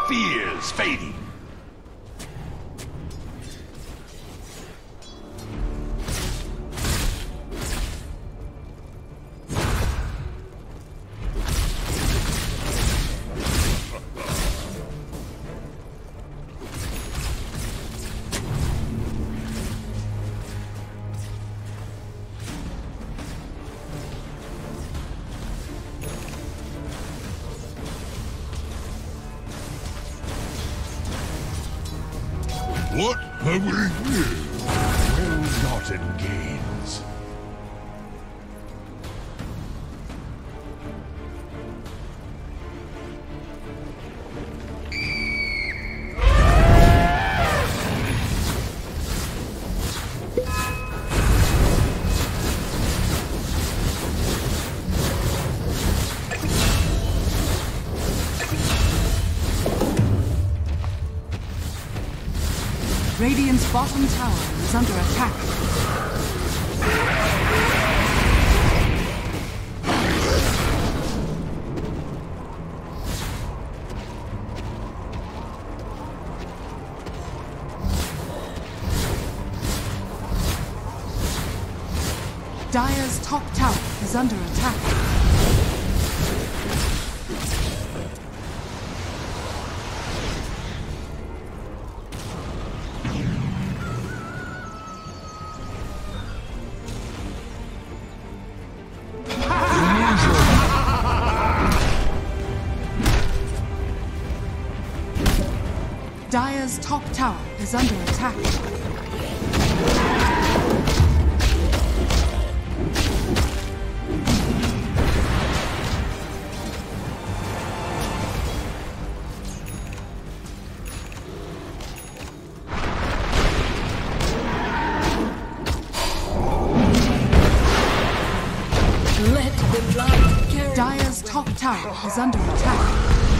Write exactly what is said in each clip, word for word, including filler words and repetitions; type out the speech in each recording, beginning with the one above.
fears fading. What have we here? Well-gotten gains. Radiant's bottom tower is under attack. Dire's top tower is under attack. Dire's top tower is under attack. Let the light carry. Dire's top tower is under attack.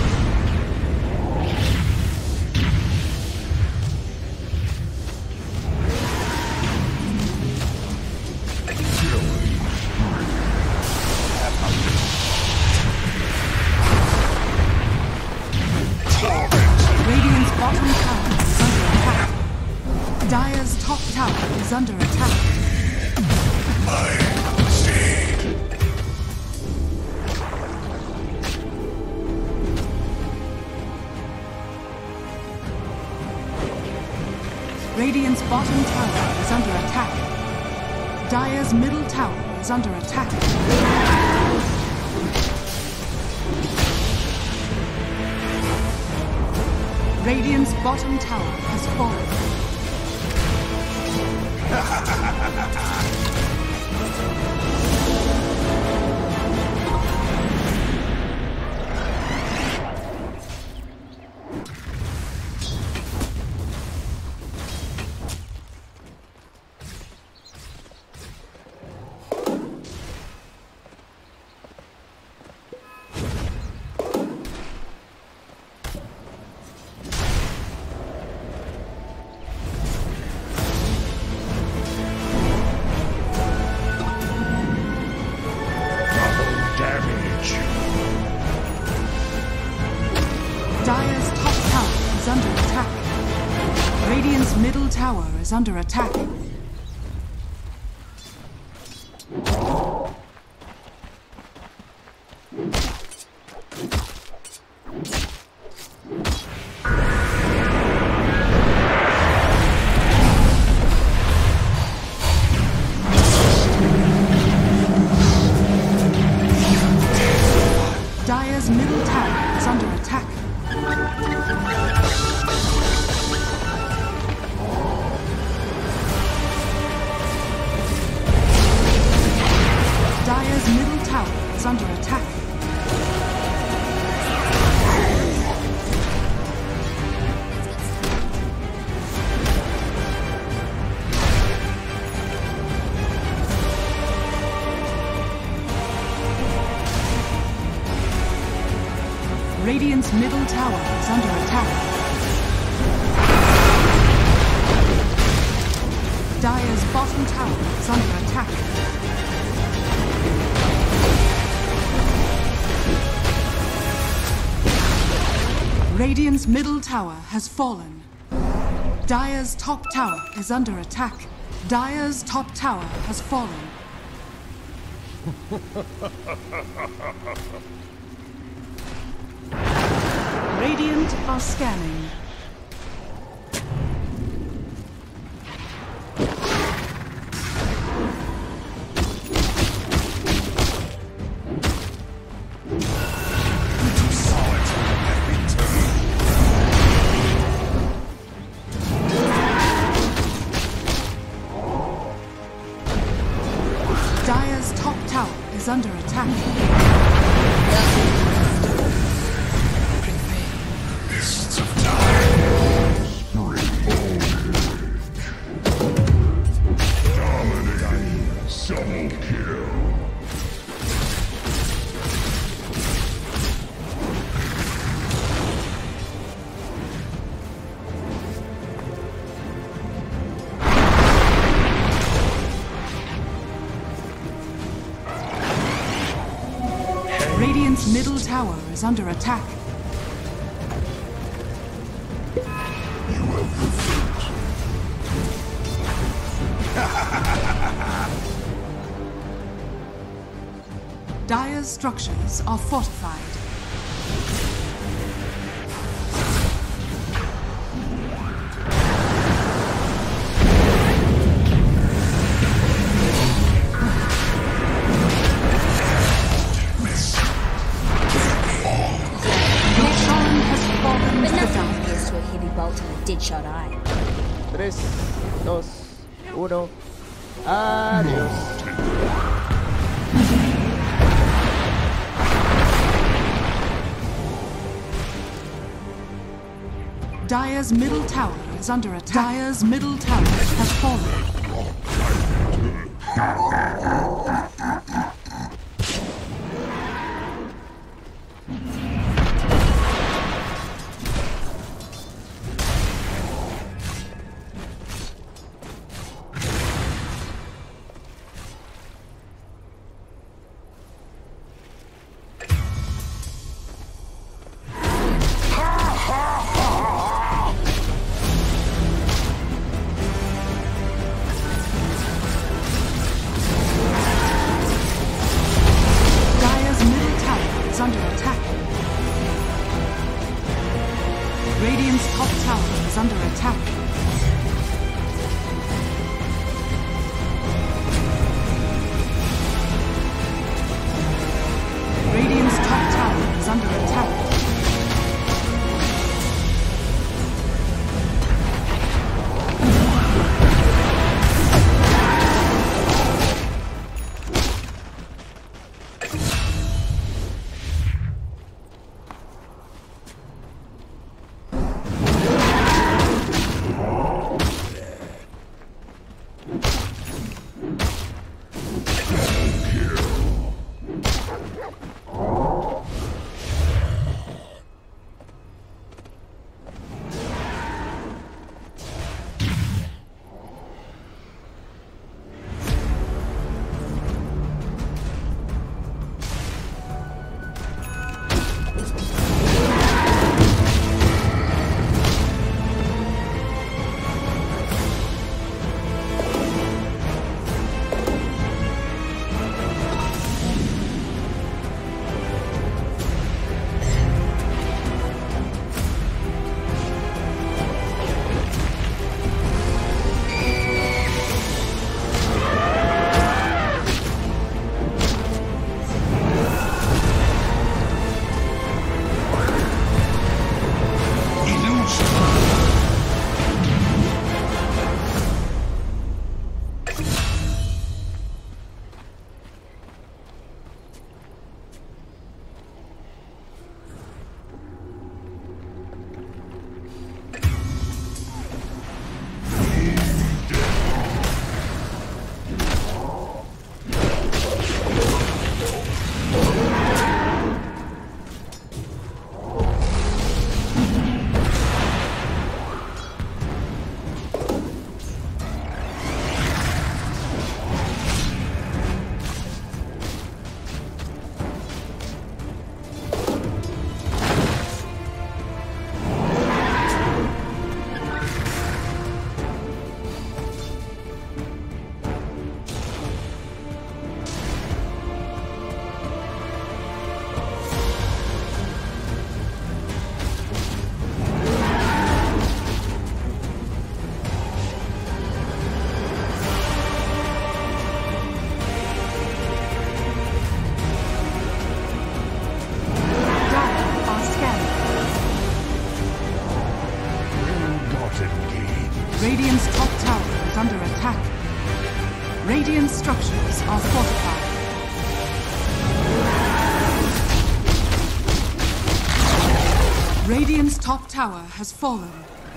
Radiant's bottom tower is under attack. Dire's top tower is under attack. My seed. Radiant's bottom tower is under attack. Dire's middle tower is under attack. Radiant's bottom tower has fallen. Dire's top tower is under attack. Radiant's middle tower is under attack. Dire's middle tower is under attack. Dire's middle tower is under attack. Radiant's middle tower is under attack. Dire's bottom tower is under attack. Radiant's middle tower has fallen. Dire's top tower is under attack. Dire's top tower has fallen. Radiant are scanning. Dire's top tower is under attack. Mists of time. Dominating. Double kill. Radiant's middle tower is under attack. You have the fate. Dire's structures are fortified. But nothing compares to a heavy bolt and a dead-shot eye. Tres, dos, uno. Adiós. Dire's middle tower is under attack. Dire's middle tower has fallen. Radiant's top tower is under attack. Radiant's top tower is under attack. Radiant's top tower has fallen.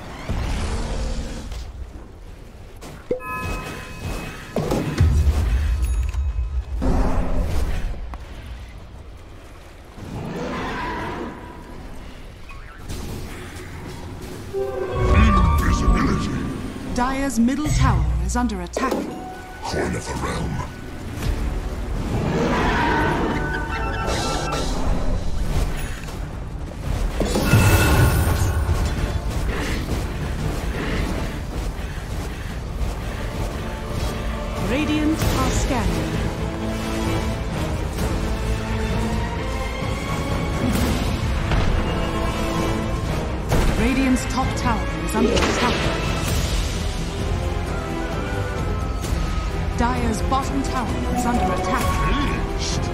Invisibility. Dire's middle tower is under attack. Horn of the realm. Radiant are scanning. Radiant's top tower is under attack. Dire's bottom tower is under attack. Finished.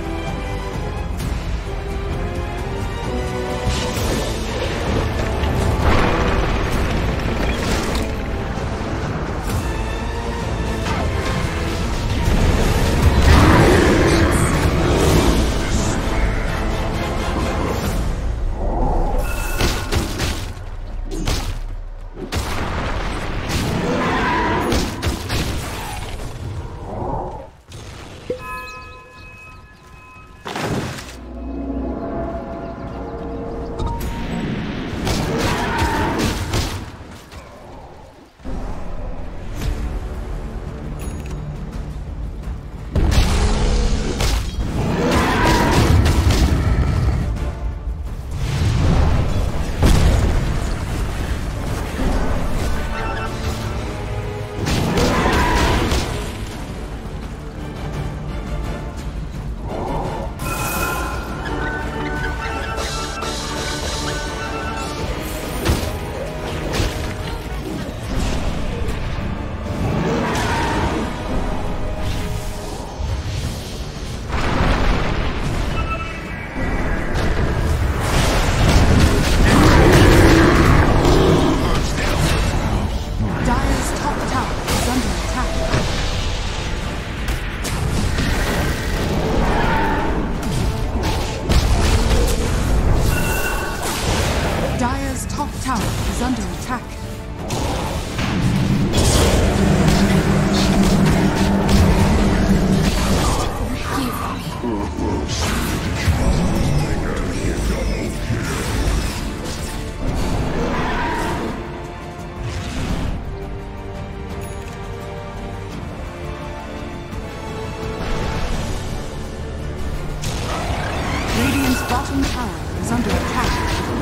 bottom tower is under attack.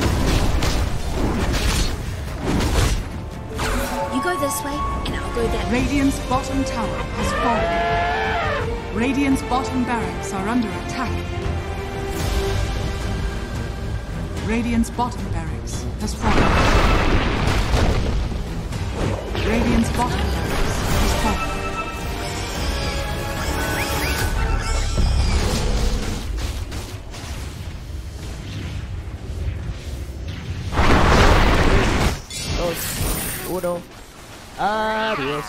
You go this way, and I'll go that way. Radiant's bottom tower has fallen. Radiant's bottom barracks are under attack. Radiant's bottom barracks has fallen. Radiant's bottom barracks has fallen. Uno. Adiós.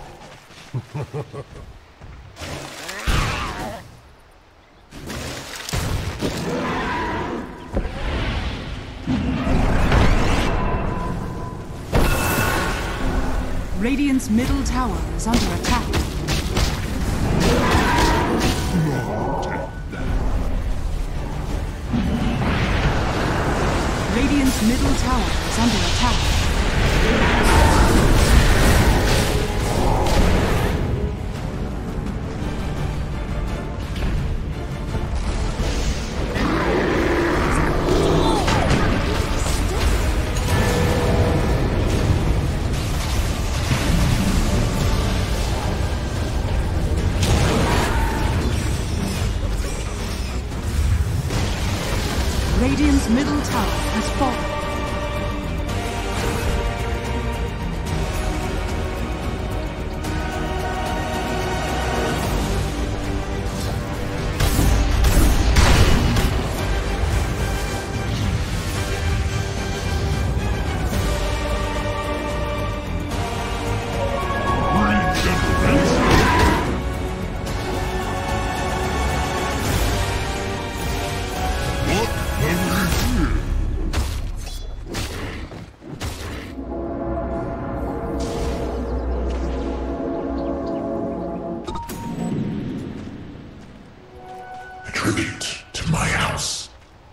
Radiant's middle tower is under attack. Radiant's middle tower is under attack. Radiant's middle tower has fallen. tribute to my house.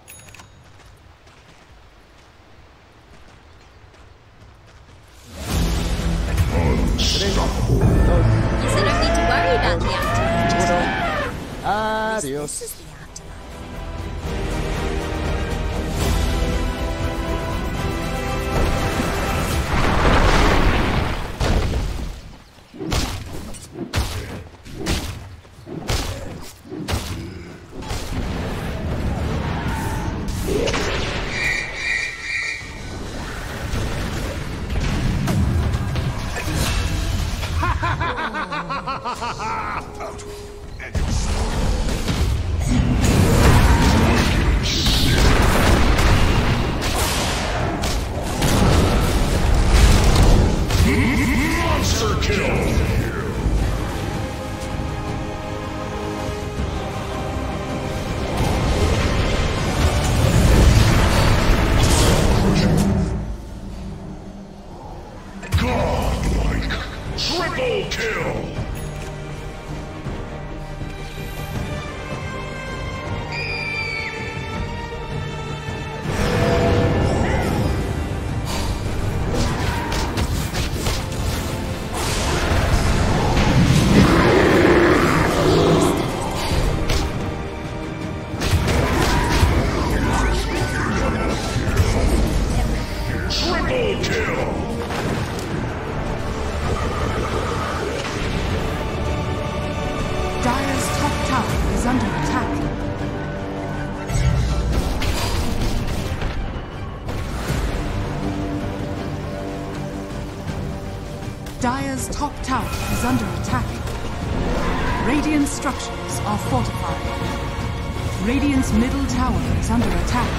Unstoppable. So I don't need to worry about the afterlife. Adios. This is the afterlife. Monster kill! Godlike! Triple kill! Triple kill! Dire's top tower is under attack. Dire's top tower is under attack. Radiant structures are fortified. Radiant's middle tower is under attack.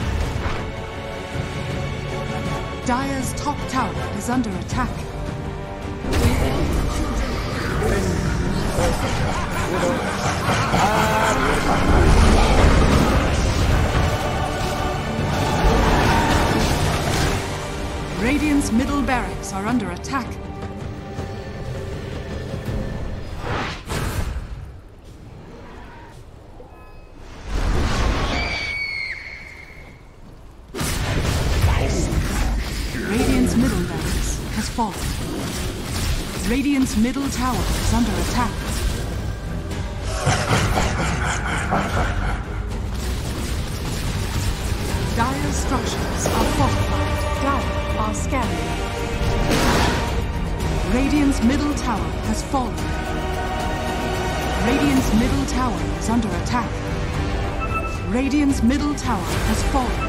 Dire's top tower is under attack. Radiant's middle barracks are under attack. Radiant's middle barracks has fallen. Radiant's middle tower is under attack. Dire's structures are fortified. Dire are scanning. Radiant's middle tower has fallen. Radiant's middle tower is under attack. Radiant's middle tower has fallen.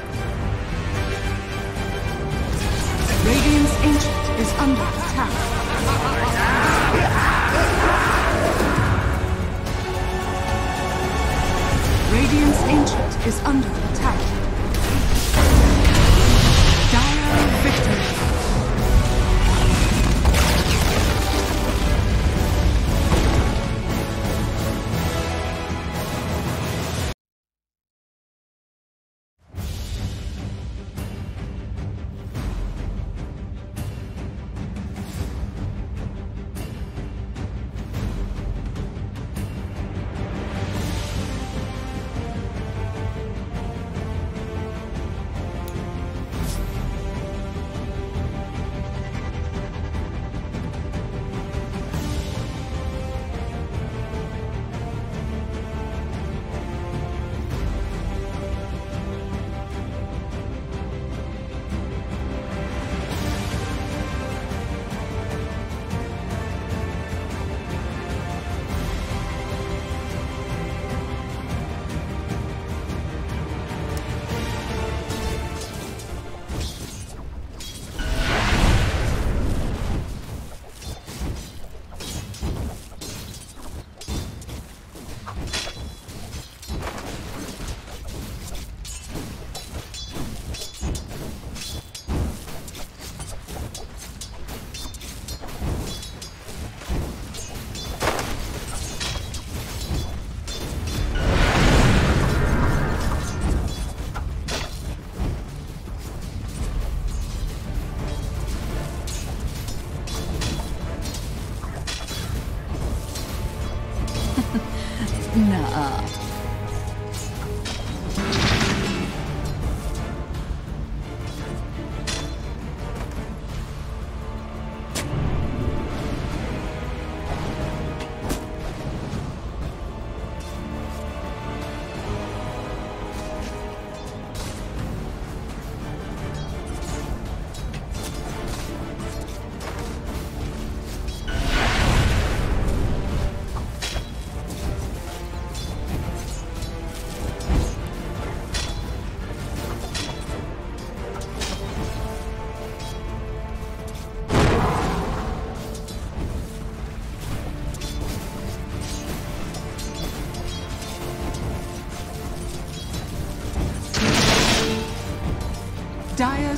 Radiant's ancient is under attack. Radiant's ancient is under attack. Dire victory.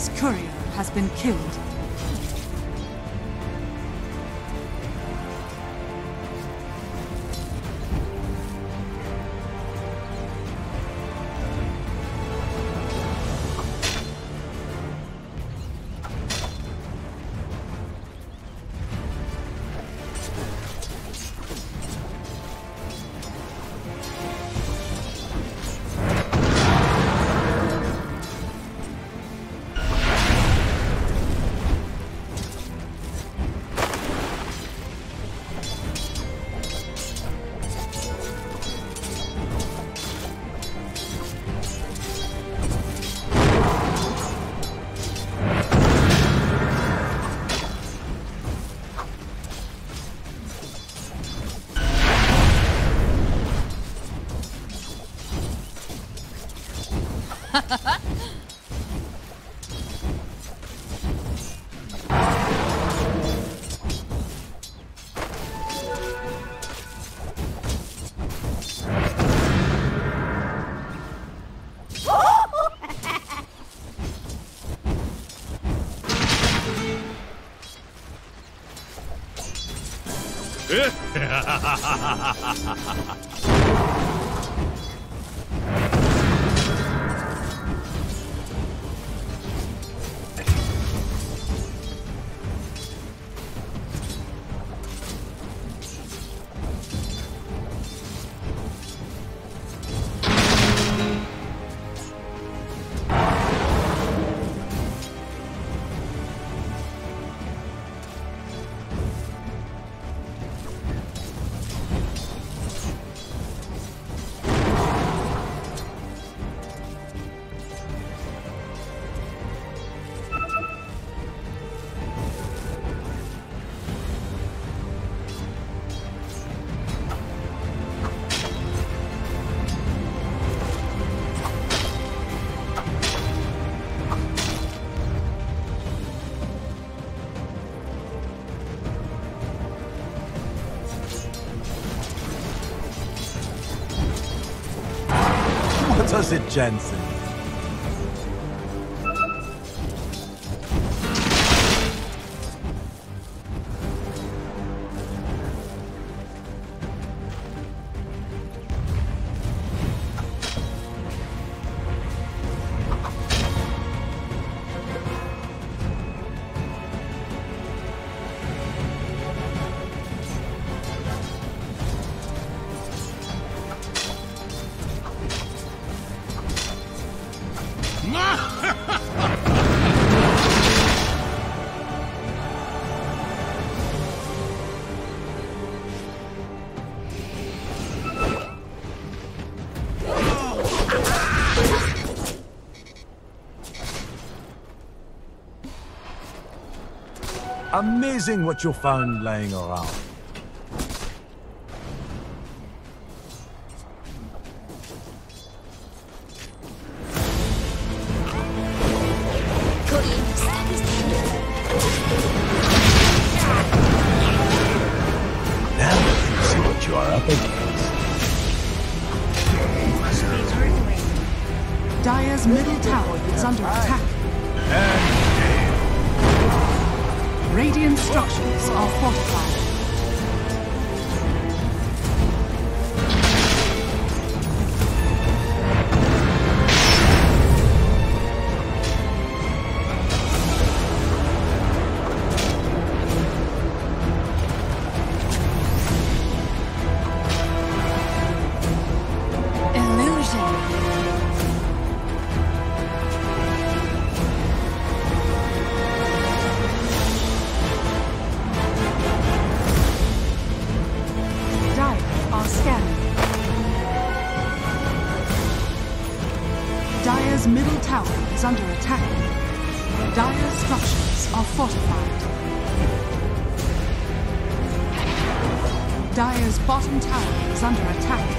Dire's courier has been killed. What was it, Jensen? Amazing what you found laying around. Now you see what you are up against. Dire's middle tower is under attack. And Radiant structures are fortified. Dire's middle tower is under attack. Dire's structures are fortified. Dire's bottom tower is under attack.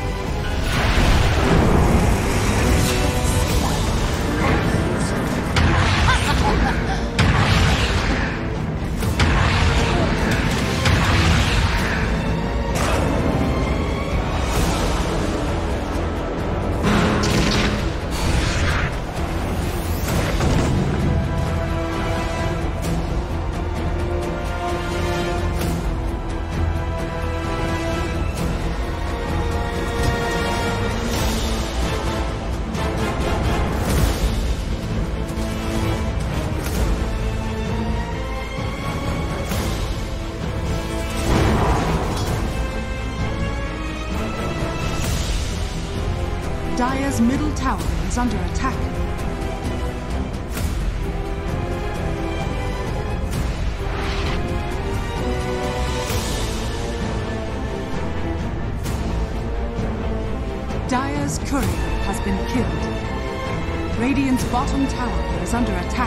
Dire's middle tower is under attack. Dire's courier has been killed. Radiant's bottom tower is under attack.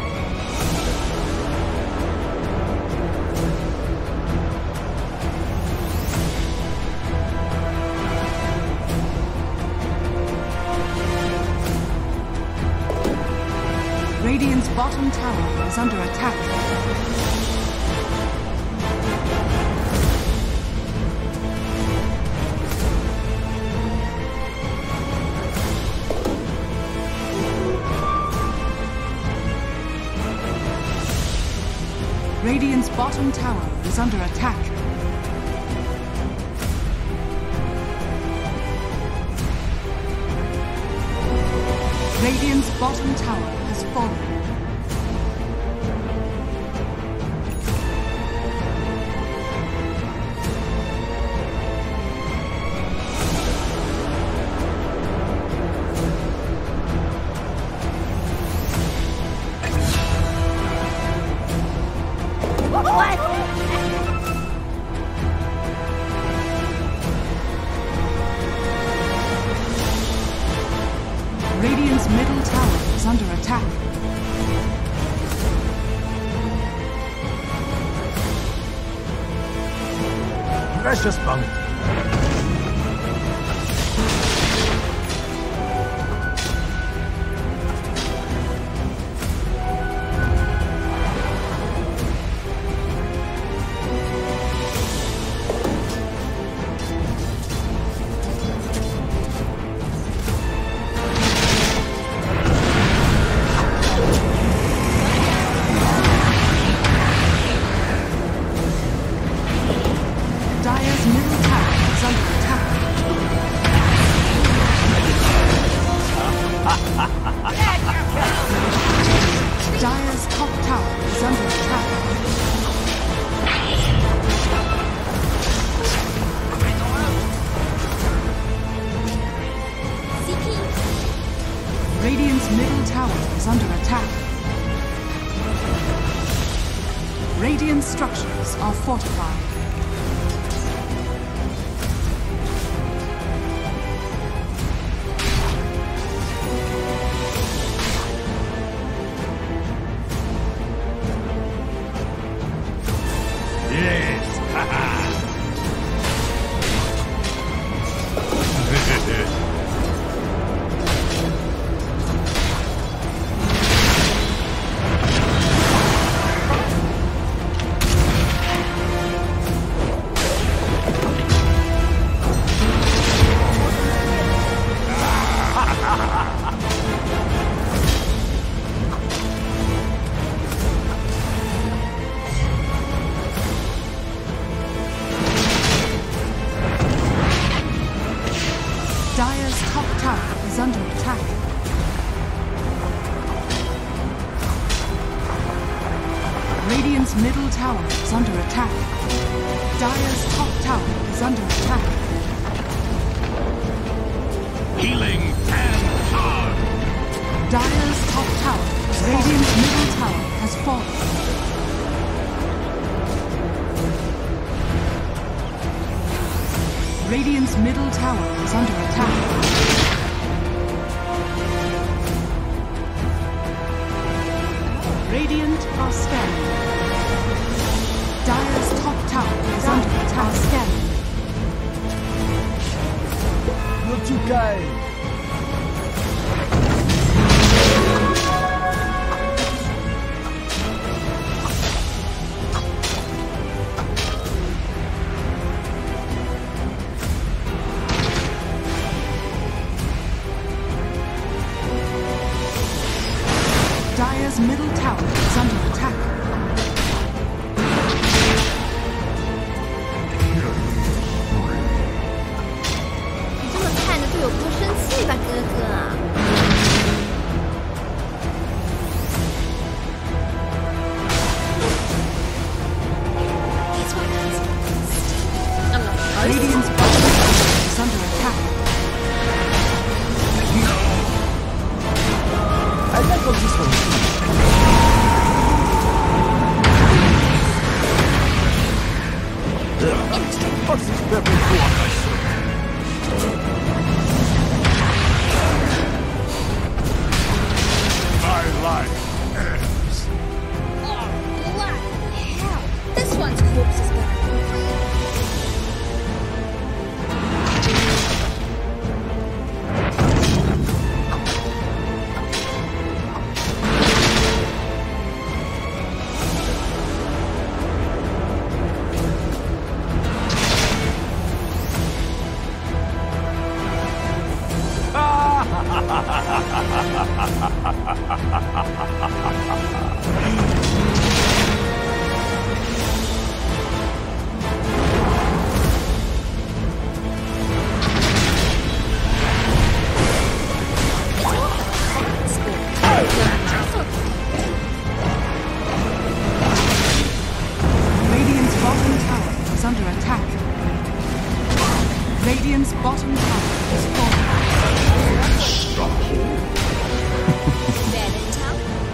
Radiant's bottom tower is under attack. Radiant's bottom tower is under attack. Radiant's bottom tower has fallen. Radiant's middle tower is under attack. Precious bounty. Dire's middle tower is under attack. Dire's top tower is under attack. Radiant's middle tower is under attack. Radiant structures are fortified. Yes, haha. Dire's top tower is under attack. Radiant's middle tower is under attack. Dire's top tower is under attack. Healing and hard. Dire's top tower, Radiant's middle tower has fallen. Radiant's middle tower is under attack. Radiant are scanning. Dire's top tower is under attack. Scanning. You're too kind. Dire's middle tower is under attack. 你这么看着队友不生气吧，哥哥？ Radiant's bottom tower is under attack. Radiant's bottom tower is under attack. Radiant's bottom tower is falling. Bad intel.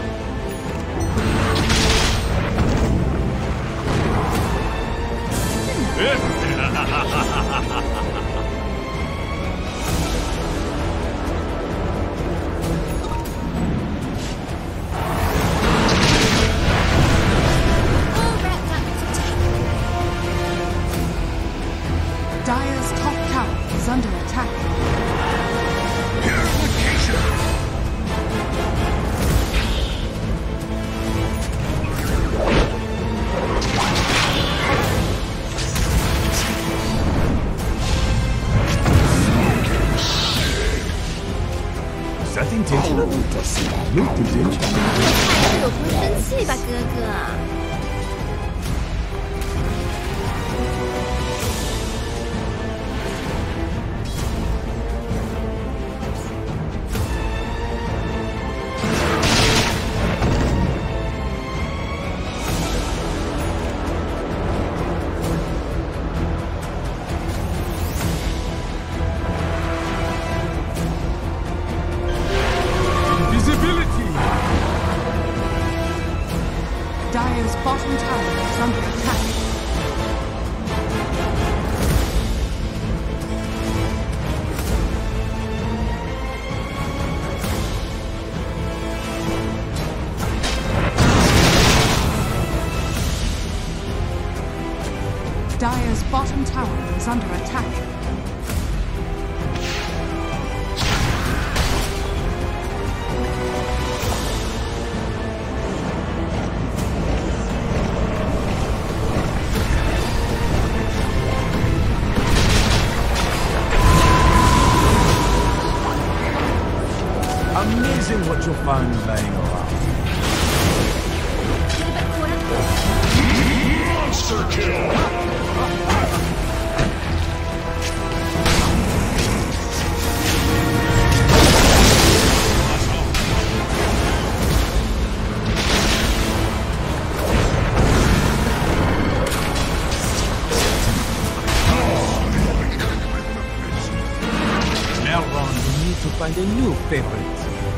All rat guns attack. Dire's top tower is under attack. Is that intentional? Looked intentional. 太有不生气吧，哥哥。 Visibility! Dire's bottom tower is under attack. Dire's bottom tower is under attack. Amazing what you'll find laying around. Monster kill! Now, Ron, we need to find a new favorite.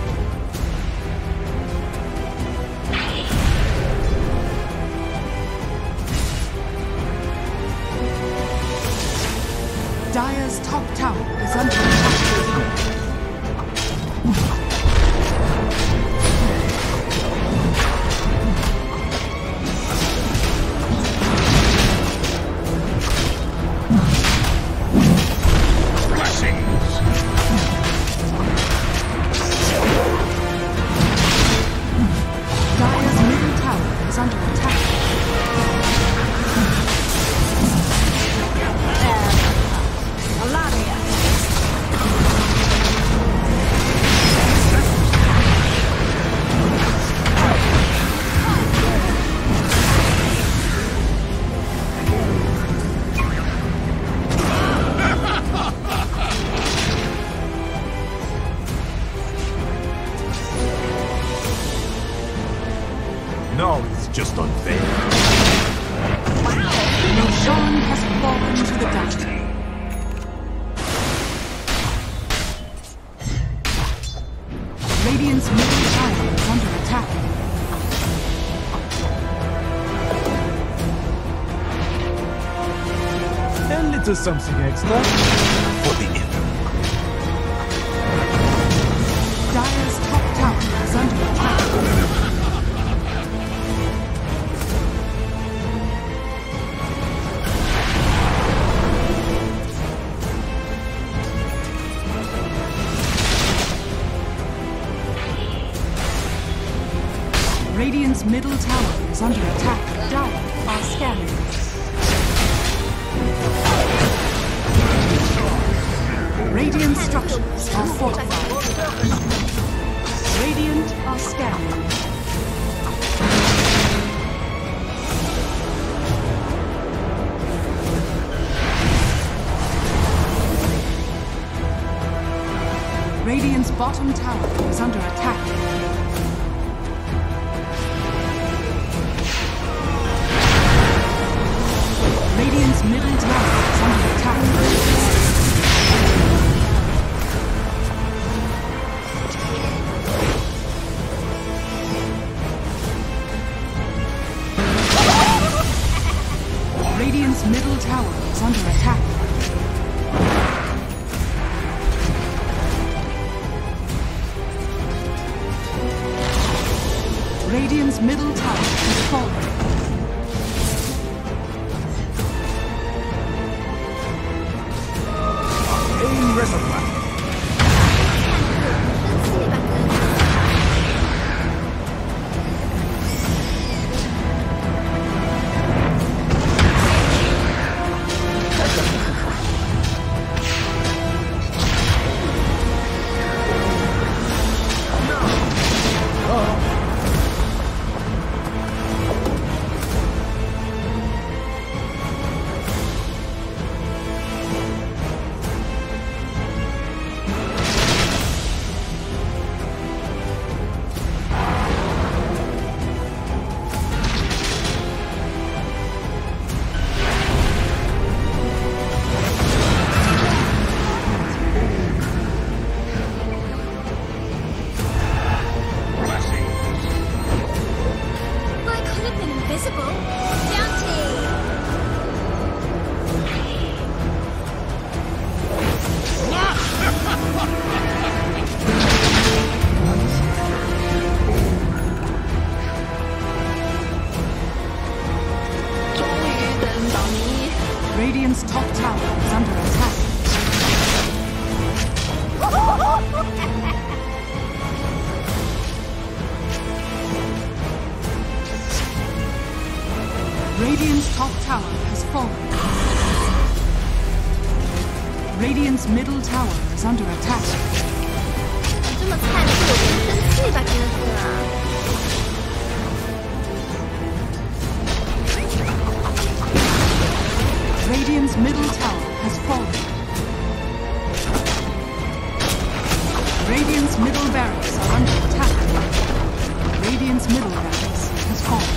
Dire's top tower is under attack. Dire's middle tower is under attack. No, it's just unfair. Roshan has fallen to the dark. Radiant's middle tower is under attack. A little something extra for the infant. Dire's top tower is under attack. Radiant's middle tower is under attack. Dire are scanning. Radiant structures are fortified. Radiant are scanning. Radiant's bottom tower is under attack. Radiant's middle tower is under attack. Radiant's middle tower is under attack. Radiant's middle tower has fallen. Aim reservoir. Radiant's top tower is under attack. Radiant's top tower has fallen. Radiant's middle tower is under attack. 这么菜的是我真生气吧，真的是啊！ Radiant's middle tower has fallen. Radiant's middle barracks are under attack. Radiant's middle barracks has fallen.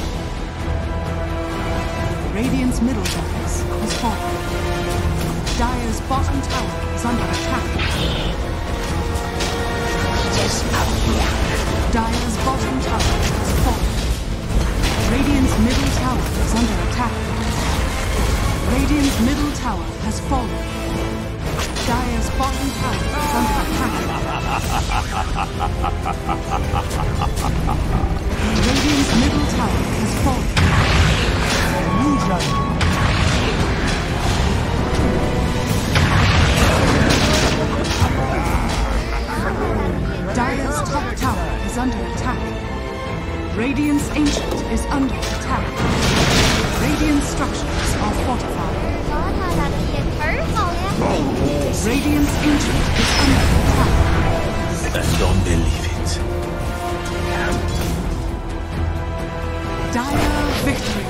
Radiant's middle barracks has fallen. Dire's bottom tower is under attack. Dire's bottom tower has fallen. Radiant's middle tower is under attack. Radiant's middle tower has fallen. Dire's bottom tower is under attack. Radiant's middle tower has fallen. Dire's top tower is under attack. Radiant's ancient is under attack. Radiant structures are fortified. Radiant's ancient is under attack. I don't believe it. Dire victory.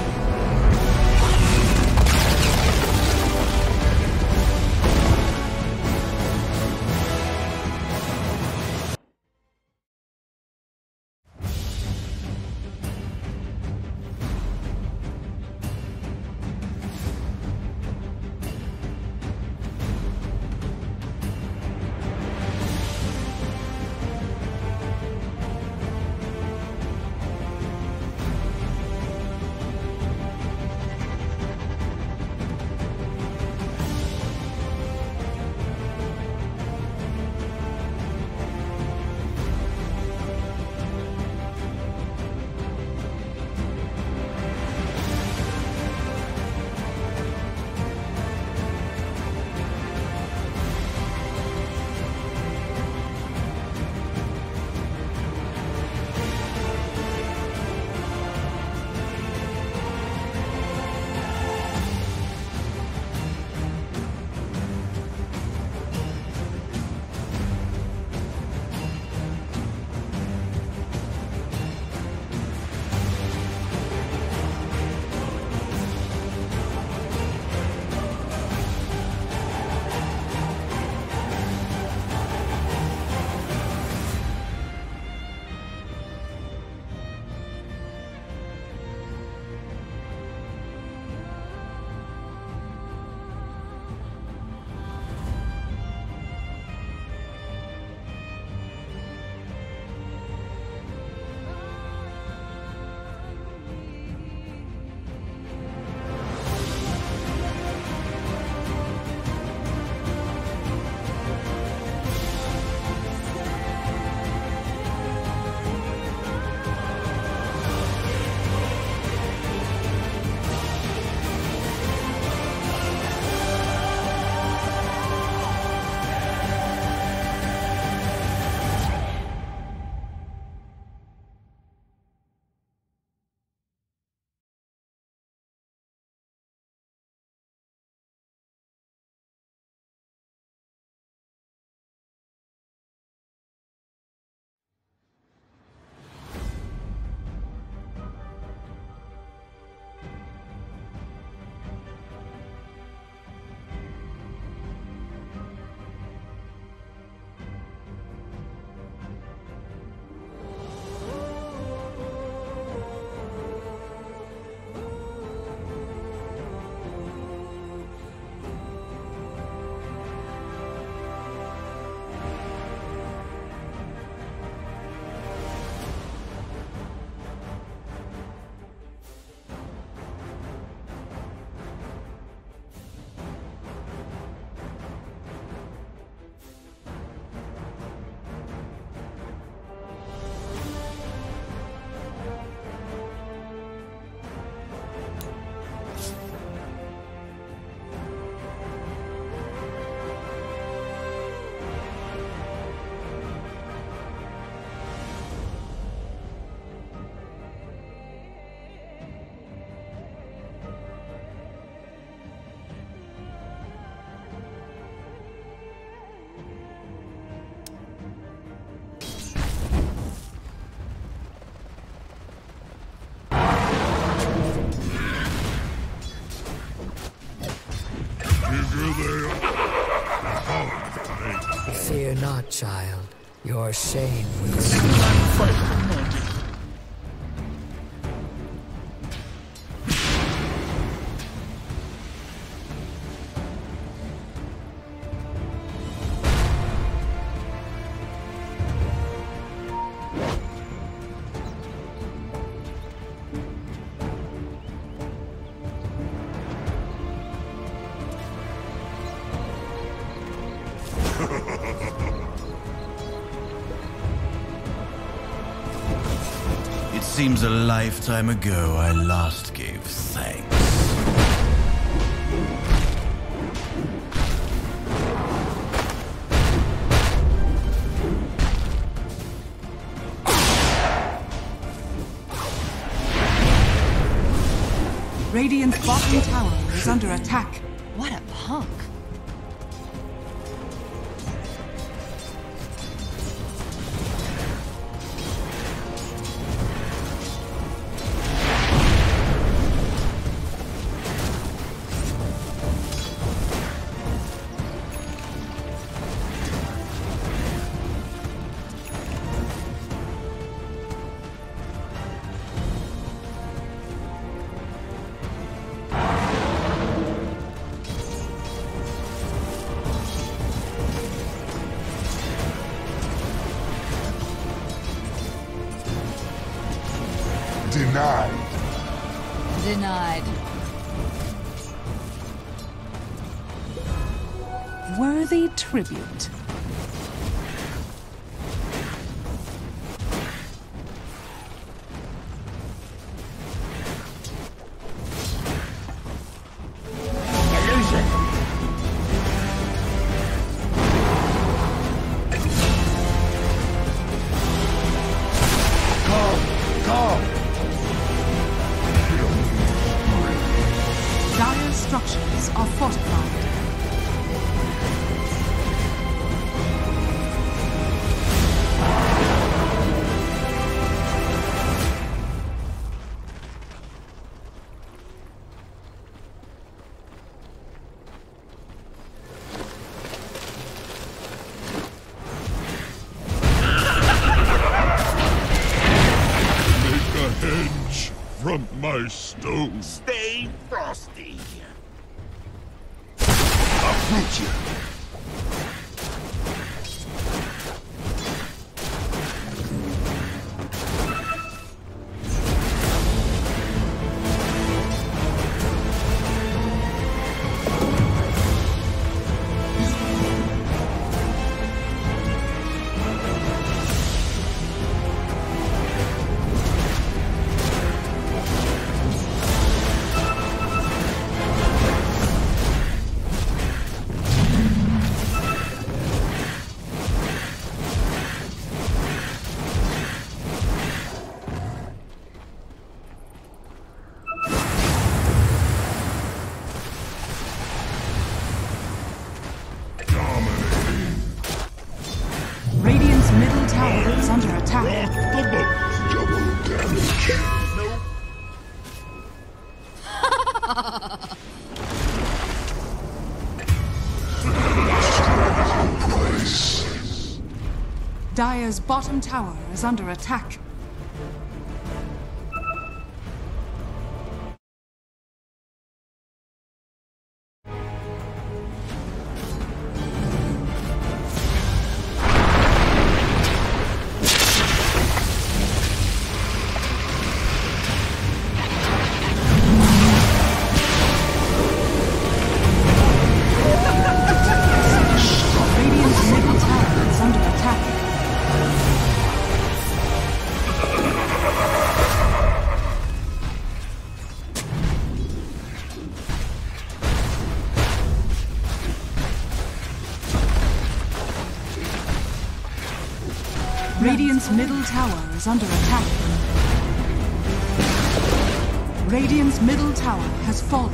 child. Your shame will Fight for Monty. It seems a lifetime ago I last gave thanks. Radiant's bottom tower is under attack. What a punk. Denied. Denied. Worthy tribute. Dire structures are fortified. Hedge from my stone. Stay frosty. Uproot you. Radiant's middle tower is under attack. Double damage. Price. Dire's bottom tower is under attack. Radiant's middle tower is under attack. Radiant's middle tower is under attack. Radiant's middle tower has fallen.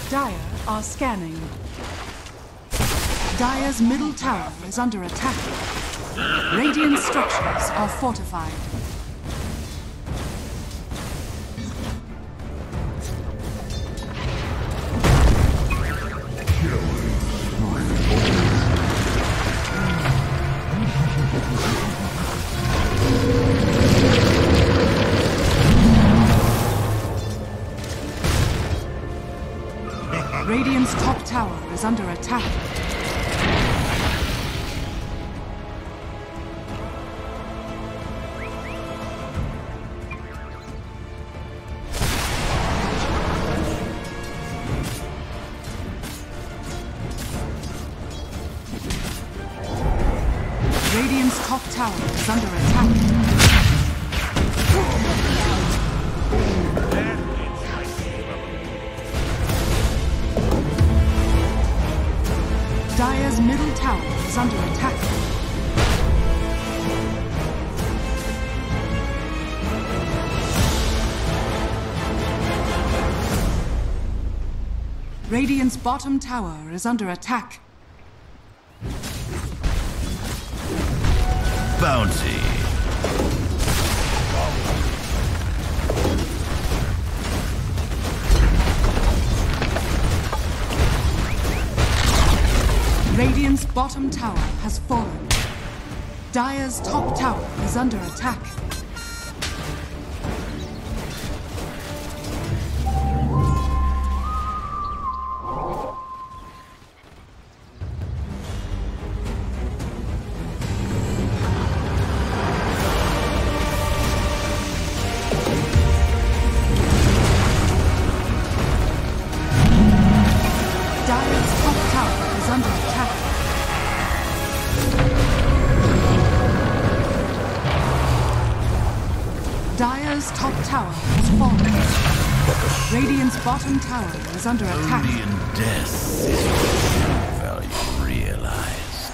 Dire are scanning. Dire's middle tower is under attack. Radiant structures are fortified. Radiant's top tower is under attack. Radiant's top tower is under attack. Dire's middle tower is under attack. Radiant's bottom tower is under attack. Bounty. Radiant's bottom tower has fallen. Dire's top tower is under attack. Dire's top tower has fallen. Radiant's bottom tower is under attack. Only in death is true value realized.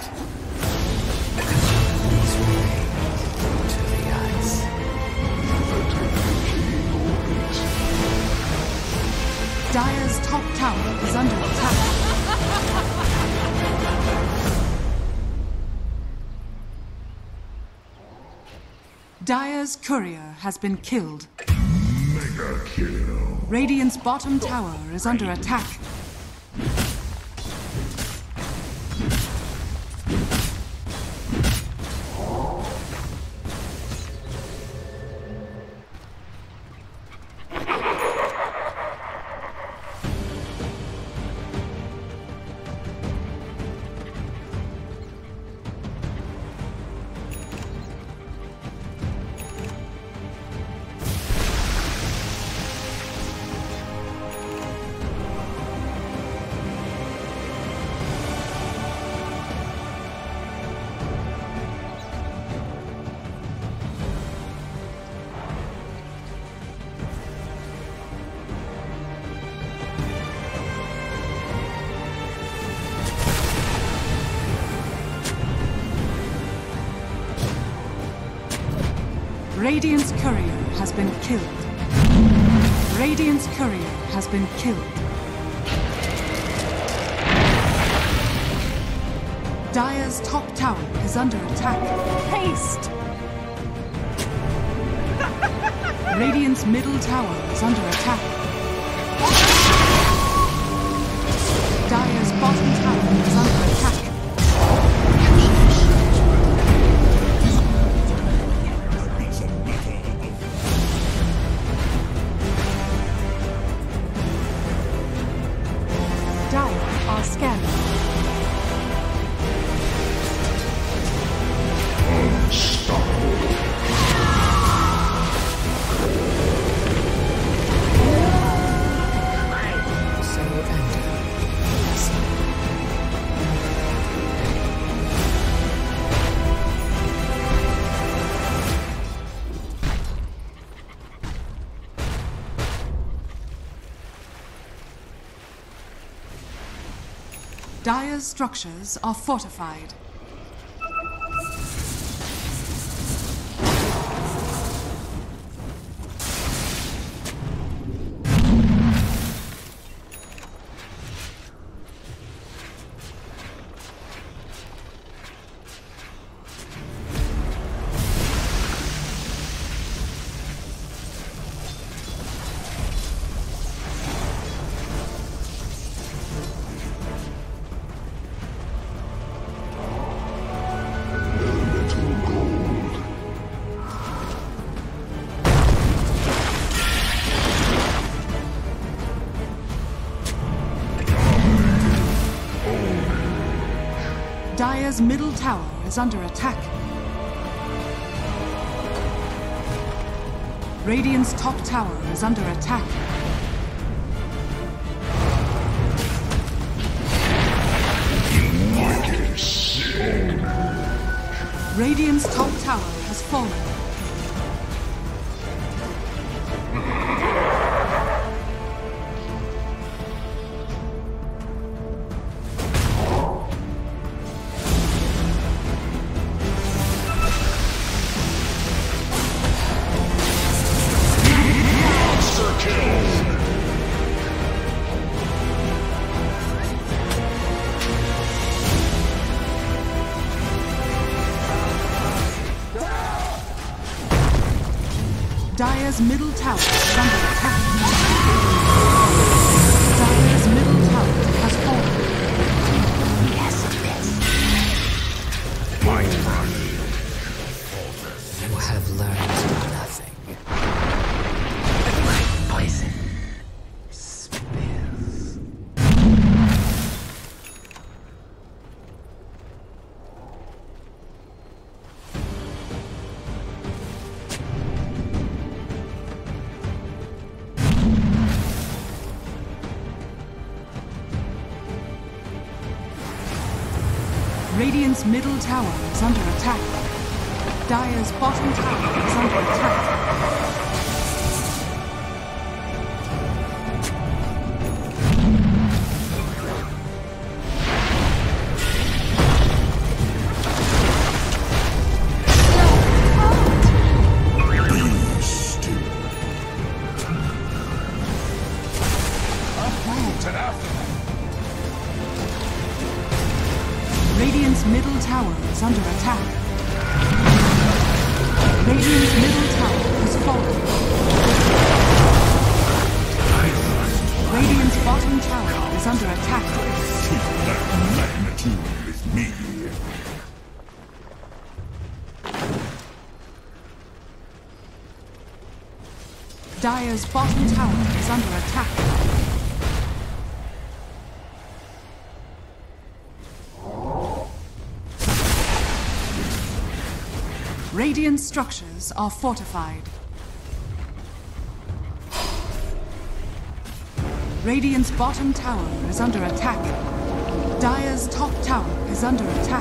These remain to the ice. Dire's top tower is under attack. Dire's courier has been killed. Mega kill. Radiant's bottom tower is under attack. Radiant's courier has been killed. Radiant's courier has been killed. Dire's top tower is under attack. Haste! Radiant's middle tower is under attack. Dire's bottom tower is under attack. Dire are scanning. So enter. Dire's structures are fortified. Dire's middle tower is under attack. Radiant's top tower is under attack. Radiant's top tower has fallen. Dire's middle tower is under attack. Dire's middle tower has fallen. Yes, yes. My run. You have learned nothing. Poison. Spills. Radiant's middle tower is under attack. Dire's bottom tower is under attack. Radiant's middle tower is under attack. Radiant's middle tower has fallen. Radiant's bottom tower is under attack. Keep that magnitude with me. Dire's bottom tower is under attack. Radiant structures are fortified. Radiant's bottom tower is under attack. Dire's top tower is under attack.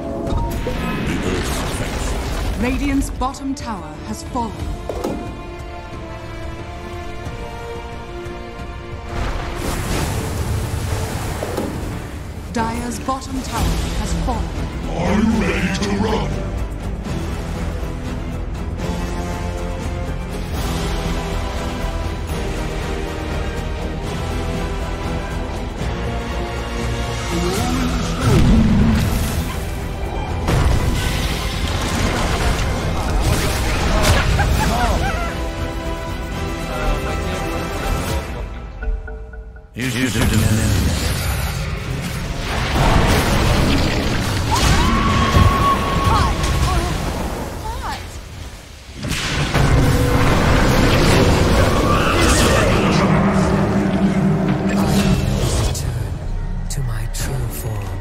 Radiant's bottom tower has fallen. Dire's bottom tower has fallen. Are you ready to run? You should have done it. Return to my true form.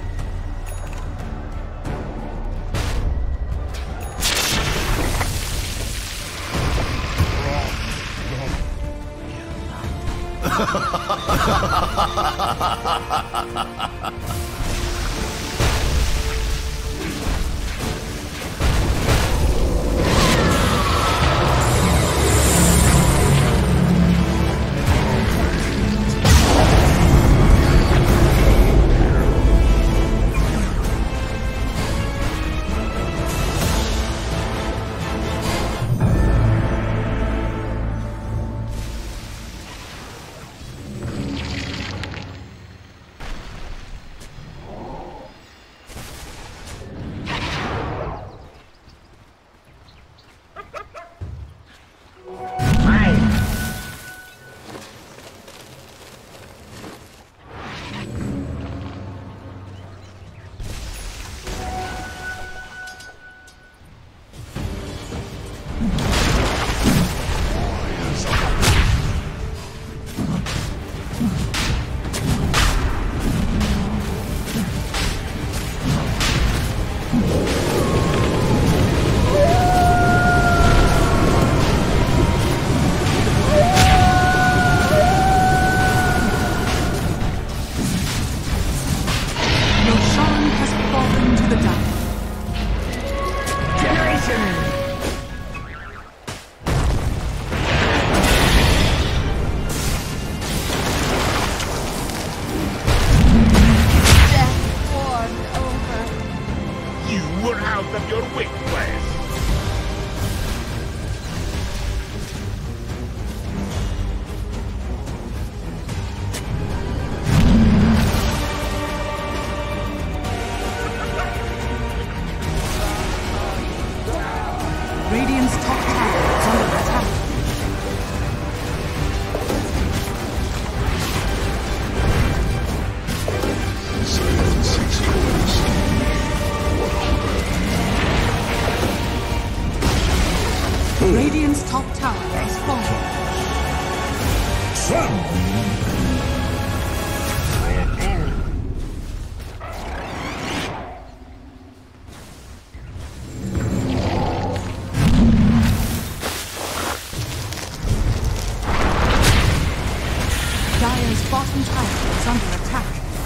Dire's bottom tower is under attack.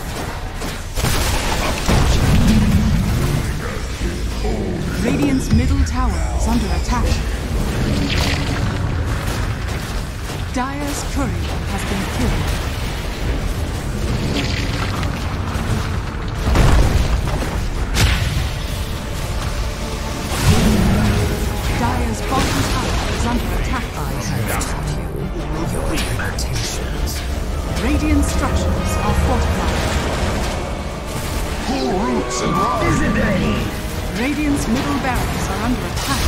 Radiant's middle tower is under attack. Dire's courier has been killed. Dire's bottom tower is under attack. I have taught you your limitations. Radiant structures are fortified. Pull roots and run. Radiant's middle barracks are under attack.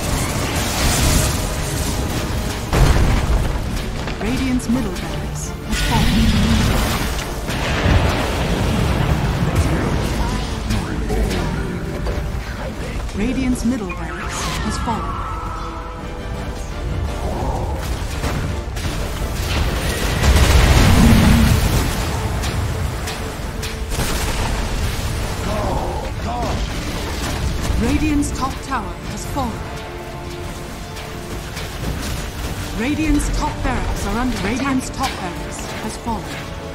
Radiant's middle barracks has fallen. Radiant's middle barracks has fallen. Radiant's top tower has fallen. Radiant's top barracks are under Radiant's top barracks has fallen.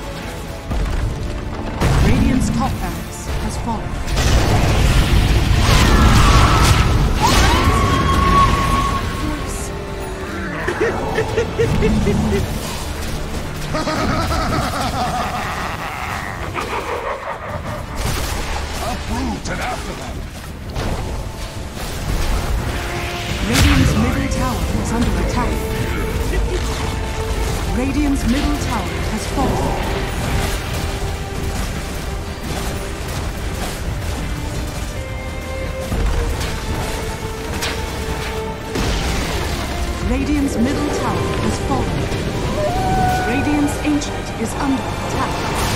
Radiant's top barracks has fallen. Uproot and after them. Radiant's middle tower is under attack. Radiant's middle tower has fallen. Radiant's middle tower has fallen. Radiant's ancient is under attack.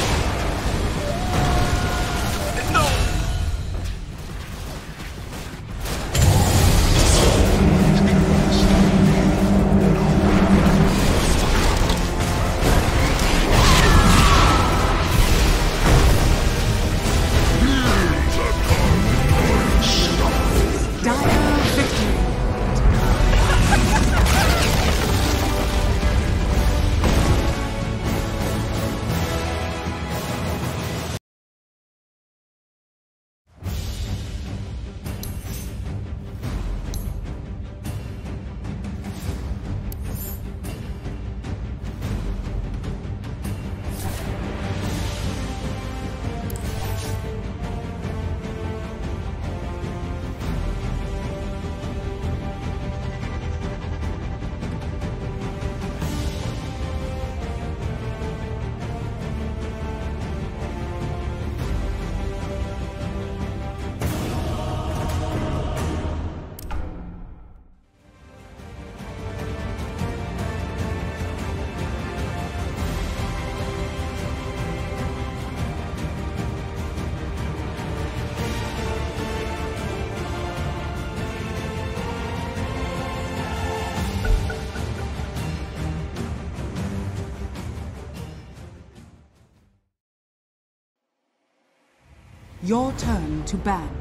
Your turn to ban.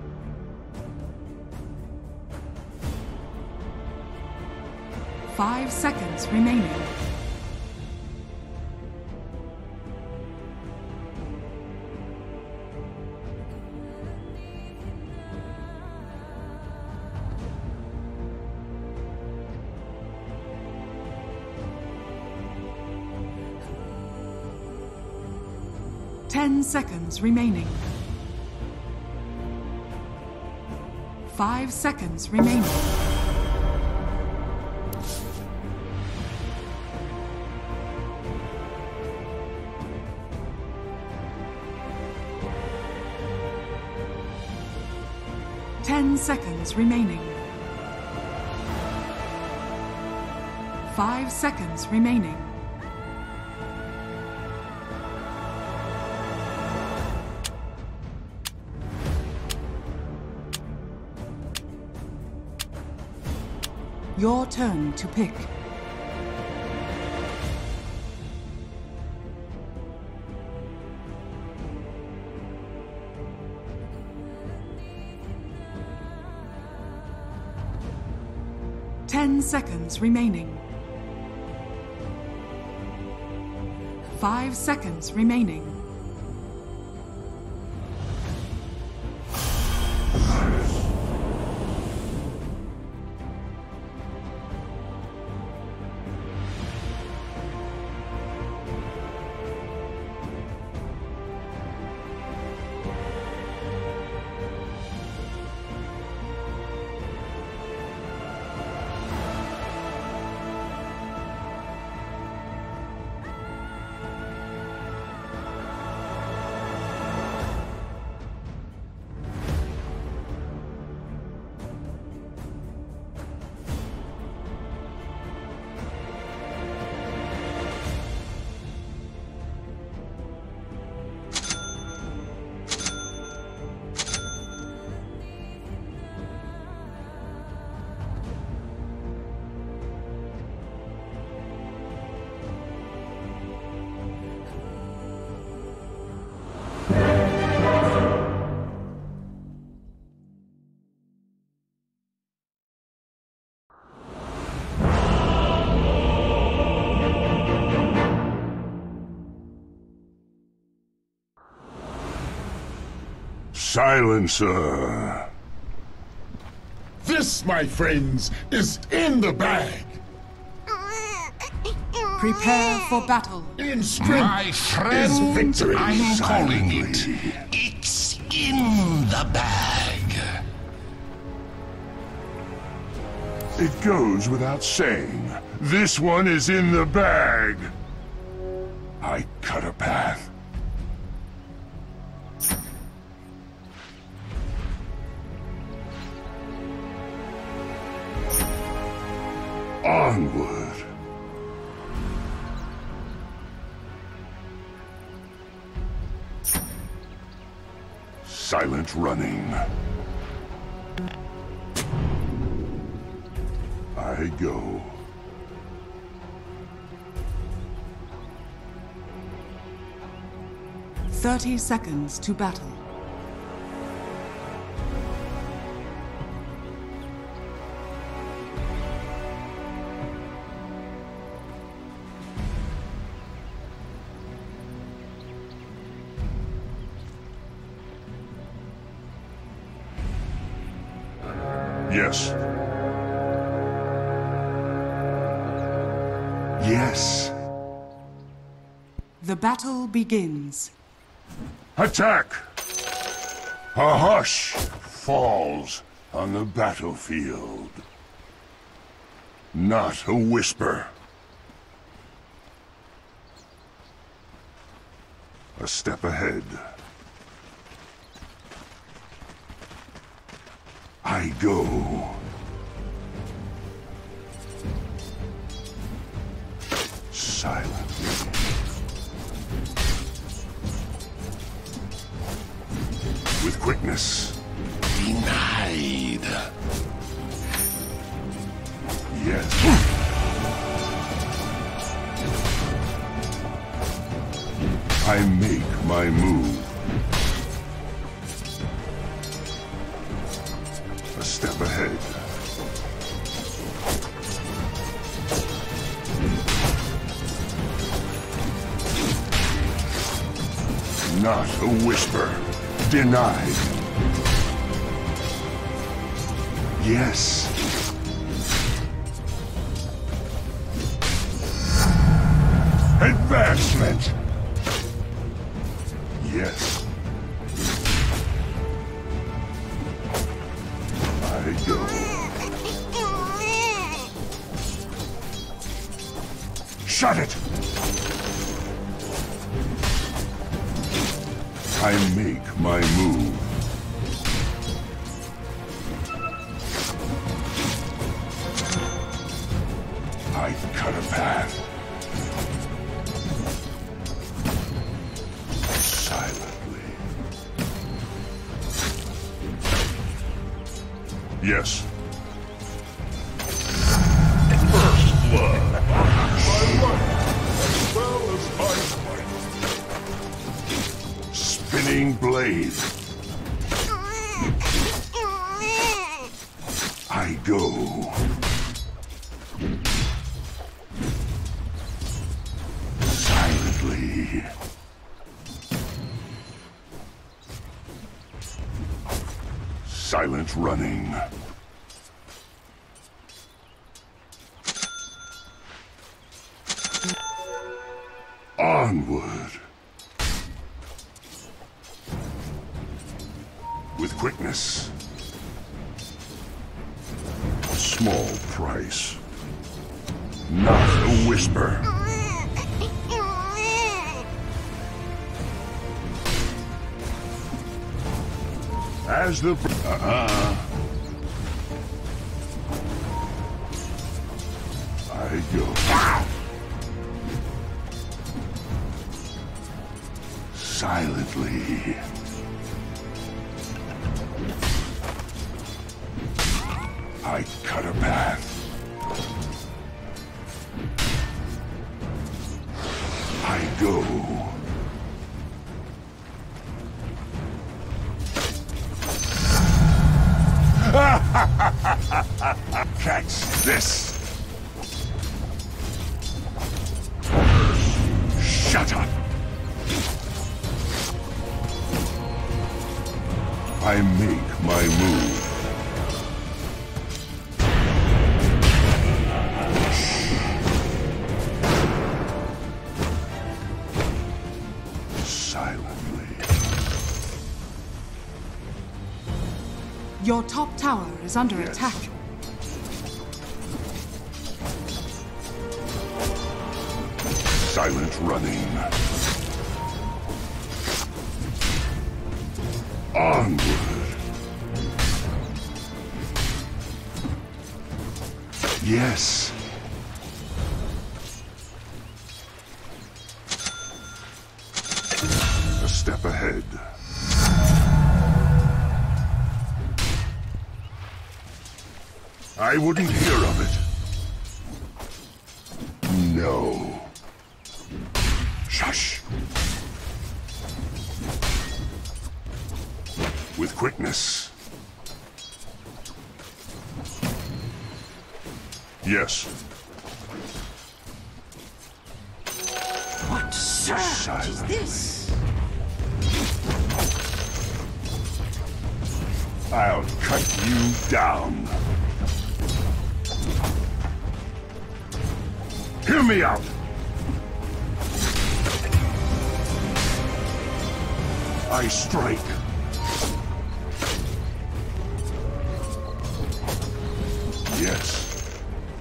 Five seconds remaining. Ten seconds remaining. Five seconds remaining. Ten seconds remaining. Five seconds remaining. Your turn to pick. Ten seconds remaining. Five seconds remaining. Silencer. This, my friends, is in the bag. Prepare for battle. In strength My friend, is victory. I'm calling it. Silently. It's in the bag. It goes without saying. This one is in the bag. I cut a path. Onward. Silent running. I go. Thirty seconds to battle. Yes. Yes. The battle begins. Attack! A hush falls on the battlefield. Not a whisper. A step ahead. I go. Silently. With quickness. Denied. Yes. I make my move. A step ahead. Not a whisper. Denied. Yes. Advancement. Yes. I go. Shut it! I make my move. I cut a path. Silently. Yes. First blood. My life, as well as my fight. Spinning blade. I go. Silently. Silent running. Onward. With quickness. A small price. Not a whisper. As the... Uh-uh. I go. Silently. I cut a path. I go. Catch this! Shut up! I make my move. Silently. Your top tower is under Yes. attack. Silent running. Onward. Yes. A step ahead. I wouldn't hear of it. No. Shush. With quickness. Yes. What surge is this? I'll cut you down. Hear me out. I strike. Yes.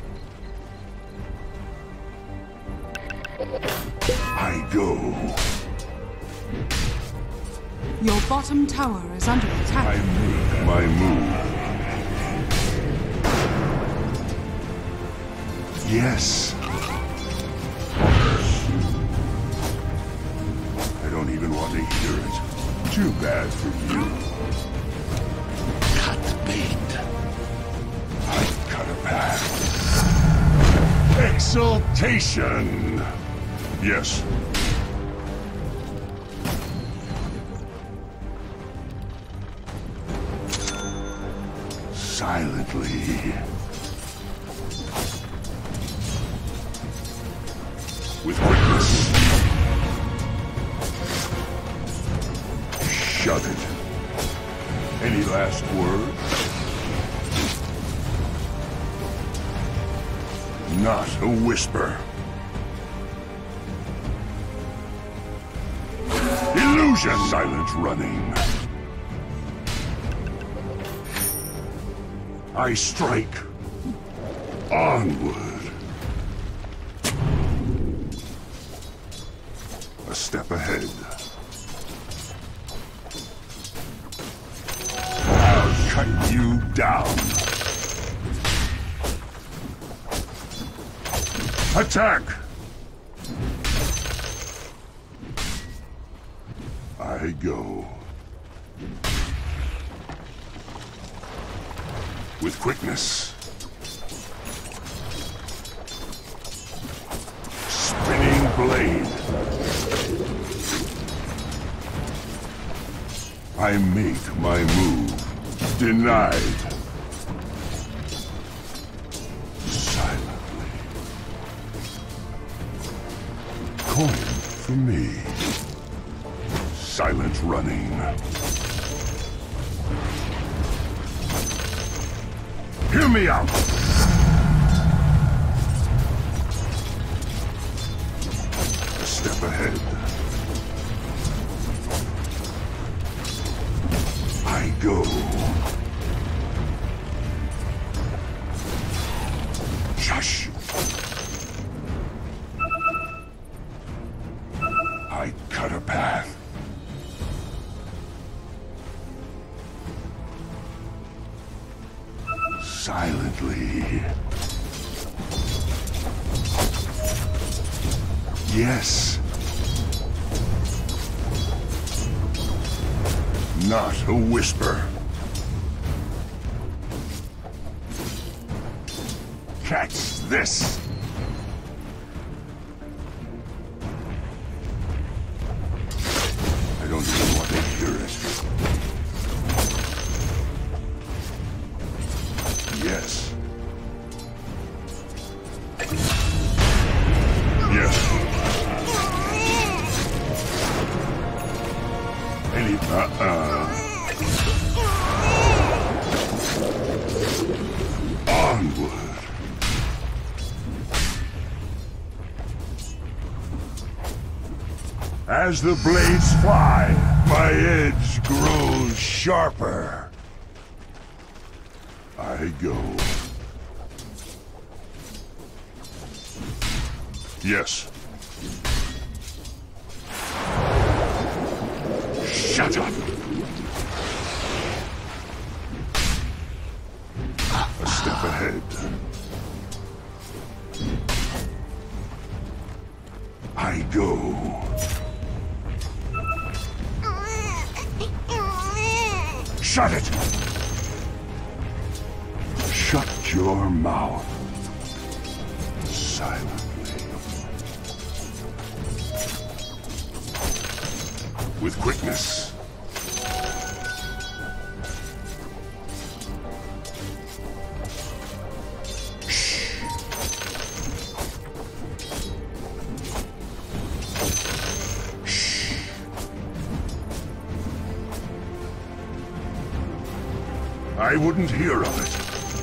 I go. Your bottom tower is under I attack. make my move. Yes. I don't even want to hear it. Too bad for you. Cut bait. I cut a path. Exaltation. Yes. Silently. With quickness. Shut it. Any last word? Not a whisper. Illusion! Silent running. I strike. Onward. A step ahead. I'll cut you down. Attack! I go. With quickness. Spinning blade. I make my move. Denied. Silently. Coin for me. Silent running. Hear me out! A step ahead. I go. Shush! I cut a path. Silently. Yes. Not a whisper. Catch this! I don't even want to hear it. Yes. Yes. Any uh-uh. Onward. As the blades fly, my edge grows sharper. I go. Yes. Shut up! A step ahead. I go. Shut it! Shut your mouth. Silently. With quickness. Shh. Shh. I wouldn't hear of it.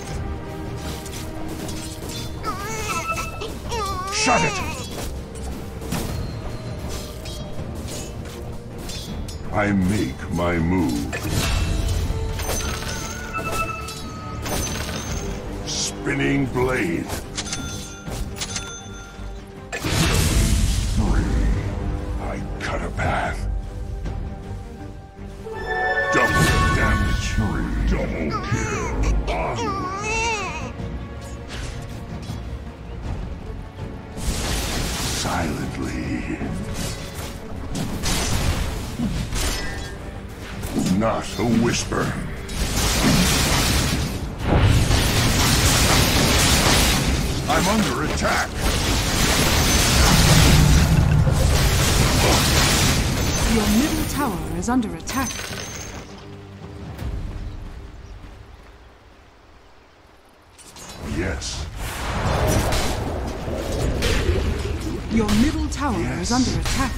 Shut it! I make my move. Spinning blade. I cut a path. Double damage. Double kill. Onward. Silently. Not a whisper. I'm under attack. Your middle tower is under attack. Yes. Your middle tower Yes. is under attack.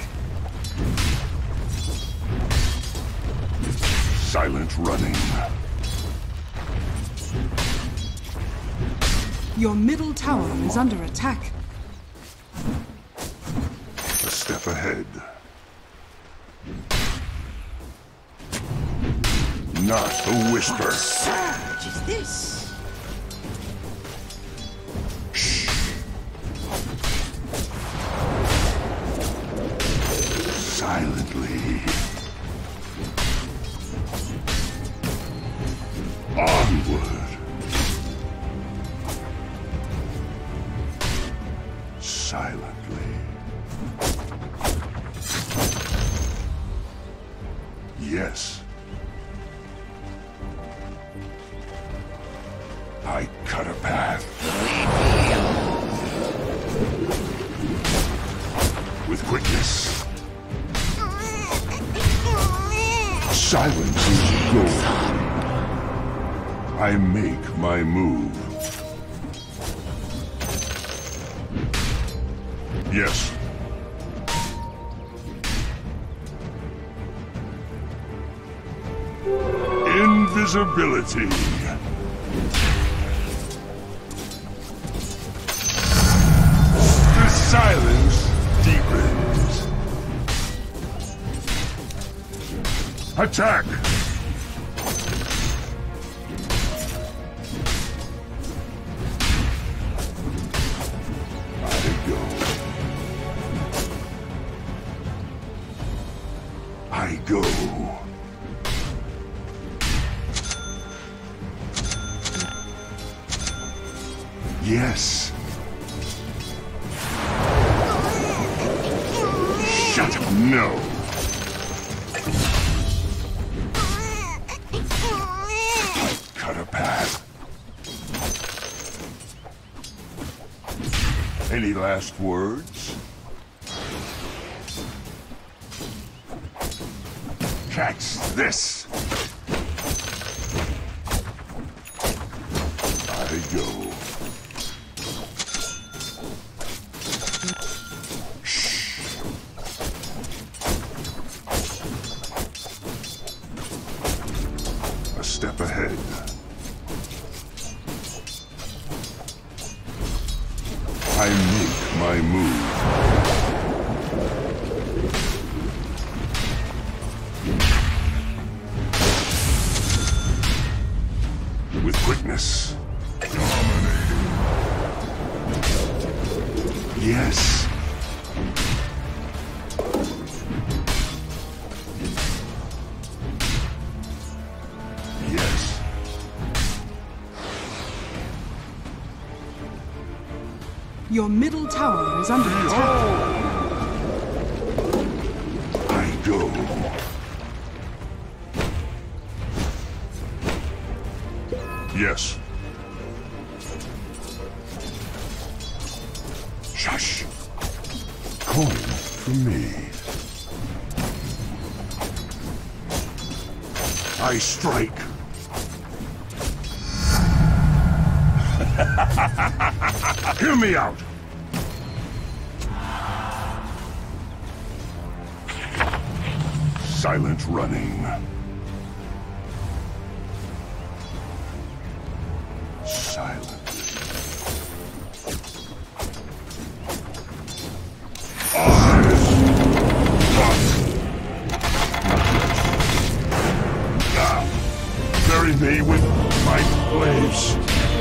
Silent running. Your middle tower is under attack. A step ahead. Not a whisper. What is this? Shh. Silently. Onward. Silently. Yes. I cut a path. With quickness. Silence is gold. I make my move. Yes. invisibility. The silence deepens. Attack! I go. I go. Yes. Shut up. No. I cut a path. Any last words? Catch this. I go. A step ahead. I make my move. With quickness. Dominating. Yes. Yes. Your middle tower is under attack. I go. Yes. Shush. Coin for me. I strike. Hear me out. Silent running. Silent. Bury me with my blades.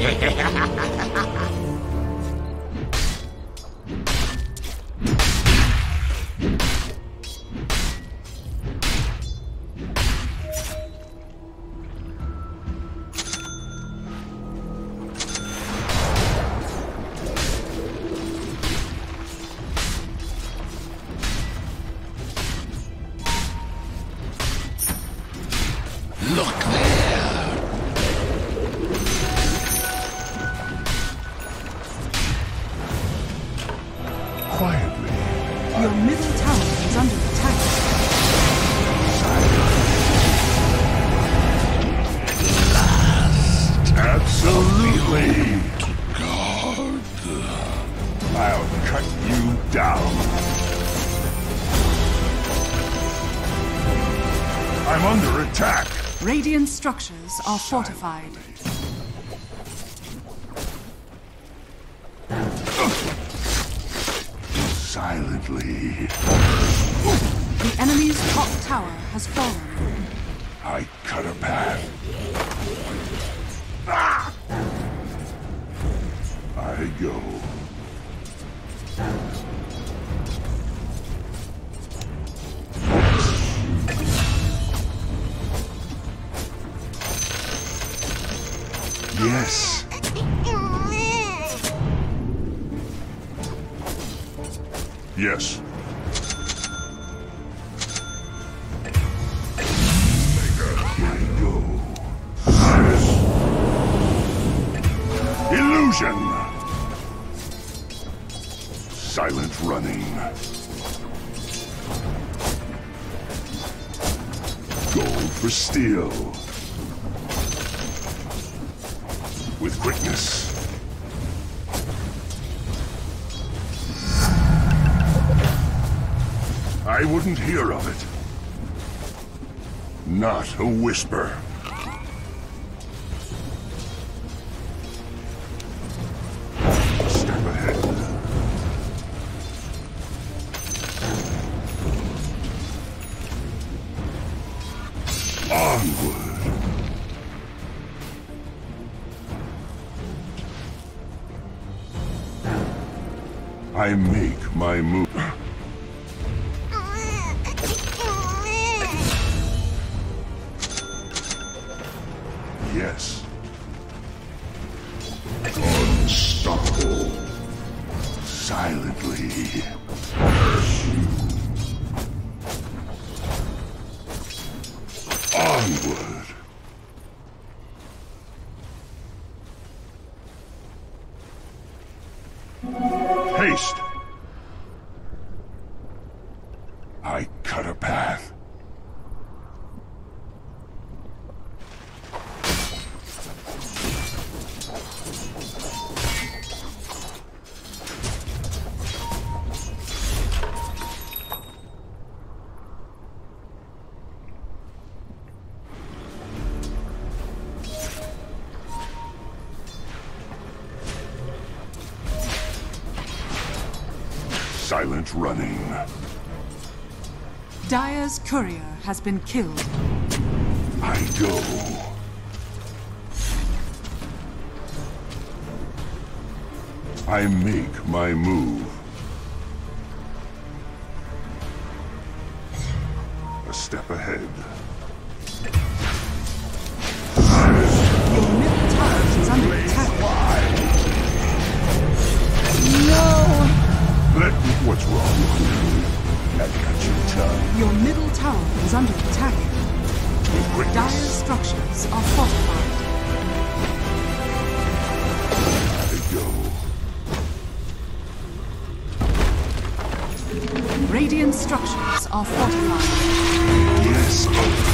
Look there. Quietly. Your middle tower is under attack. Absolutely. I'll cut you down. I'm under attack. Radiant structures are fortified. Silently. The enemy's top tower has fallen. I cut a path. Ah! I go. Yes. Yes. I go. Illusion. Silent running. Gold for steel. With quickness. I wouldn't hear of it. Not a whisper. Onward. I make my move. Yes. Unstoppable. Silently. Onward. Haste. I cut a path. Silent running. Dire's courier has been killed. I go. I make my move. A step ahead. Your middle tower is under attack. Let me. What's wrong? I've got your tongue. Your middle tower is under attack. With quickness. Dire's structures are fortified. I go. Radiant structures are fortified. Yes.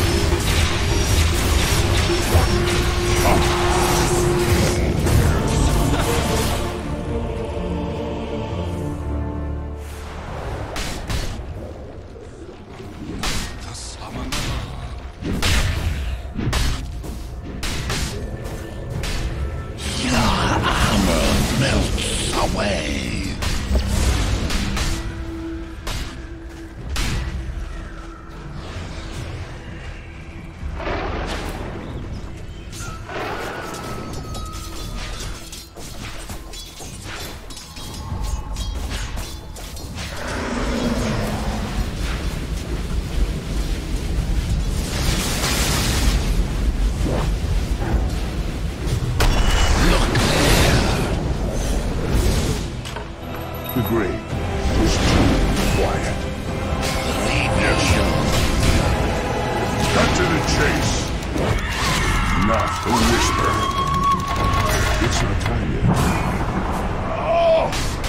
Melts away. The grave is too quiet. Yes. Cut to the chase. Not a whisper. It's not time yet. Oh!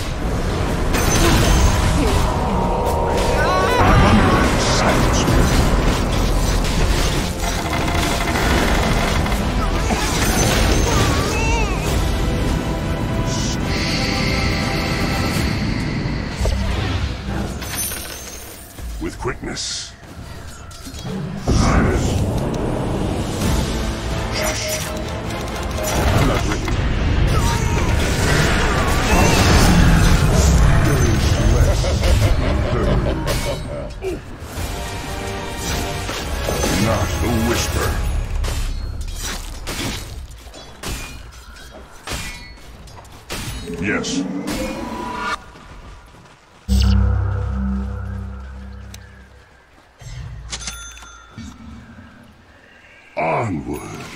I'm under that silence. With quickness. I'm not ready. There is less. Not a whisper. Yes. Onward.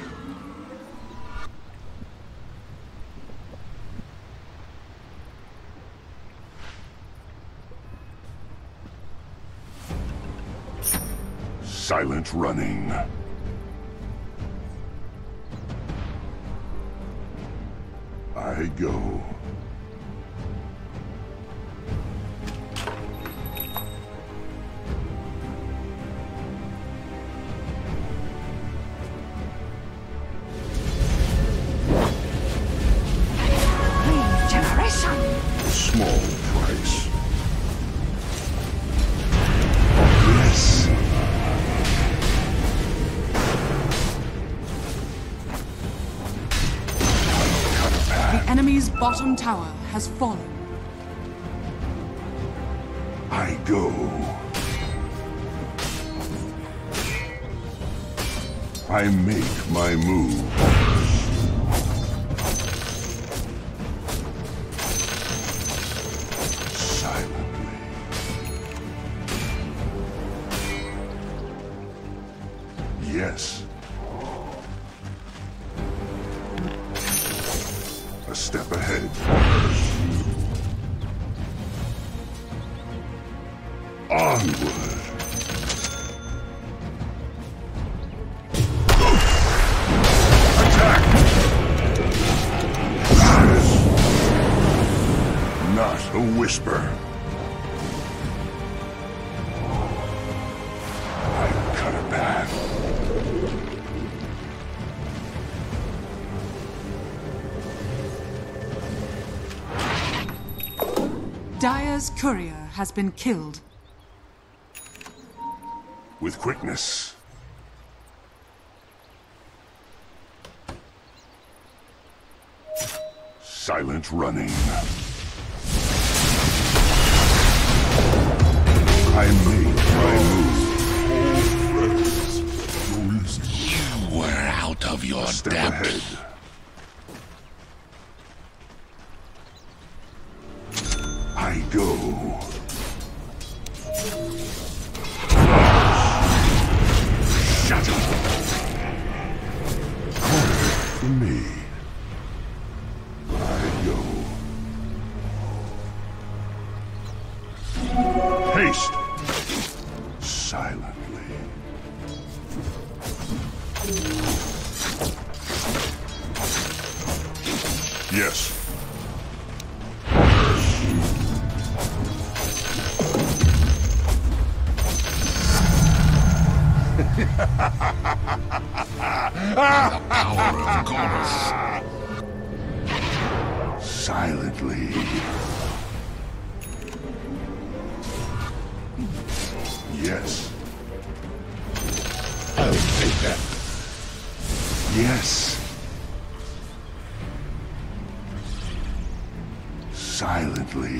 Silent running. I go. Small price. Yes. The enemy's bottom tower has fallen. I go. I make my move. Silently. Yes. A step ahead. Onward. Not a whisper. I cut a path. Dire's courier has been killed. With quickness. Silent running. I made my move. You were out of your Step depth. ahead. I go. Shut up. Corner for me. I go. Haste. Silently. Yes. The power of Gorus. Silently. Yes. I'll take that. Yes. Silently.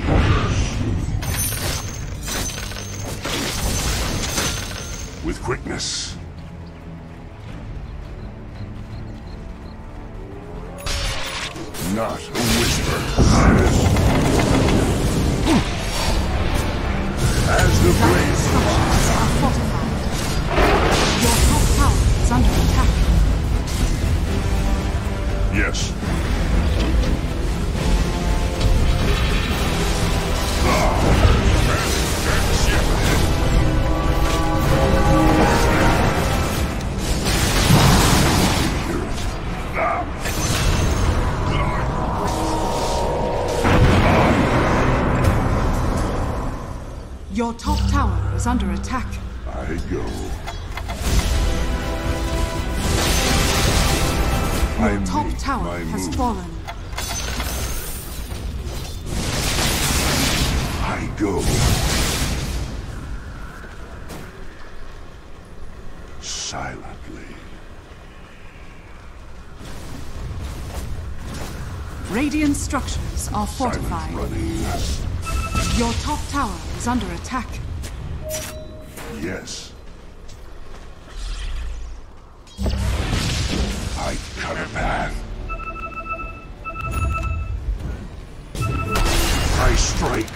With quickness. Not a whisper. As the blaze Structures are fortified. Your top tower is under attack. Yes. Your top tower is under attack. I go. I Your top make tower my has move. fallen. I go. Silently. Radiant structures are Silent fortified. running. Your top tower is under attack. Yes. I cut a path. I strike.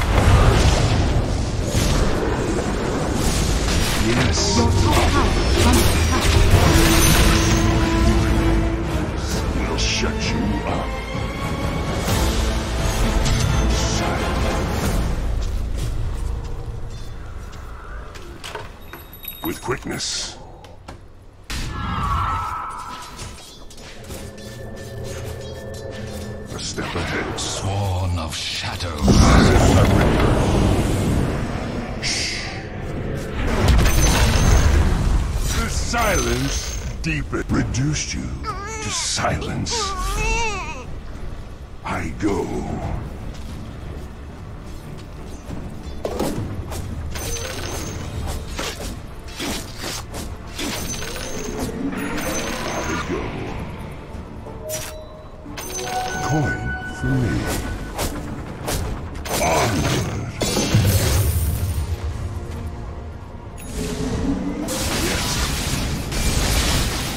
Yes. Your top tower is under attack. We'll shut you up. Silent. With quickness. A step ahead. Sworn of shadow. The silence deepened. Reduced you to silence. I go. Coin for me. Onward. Yes.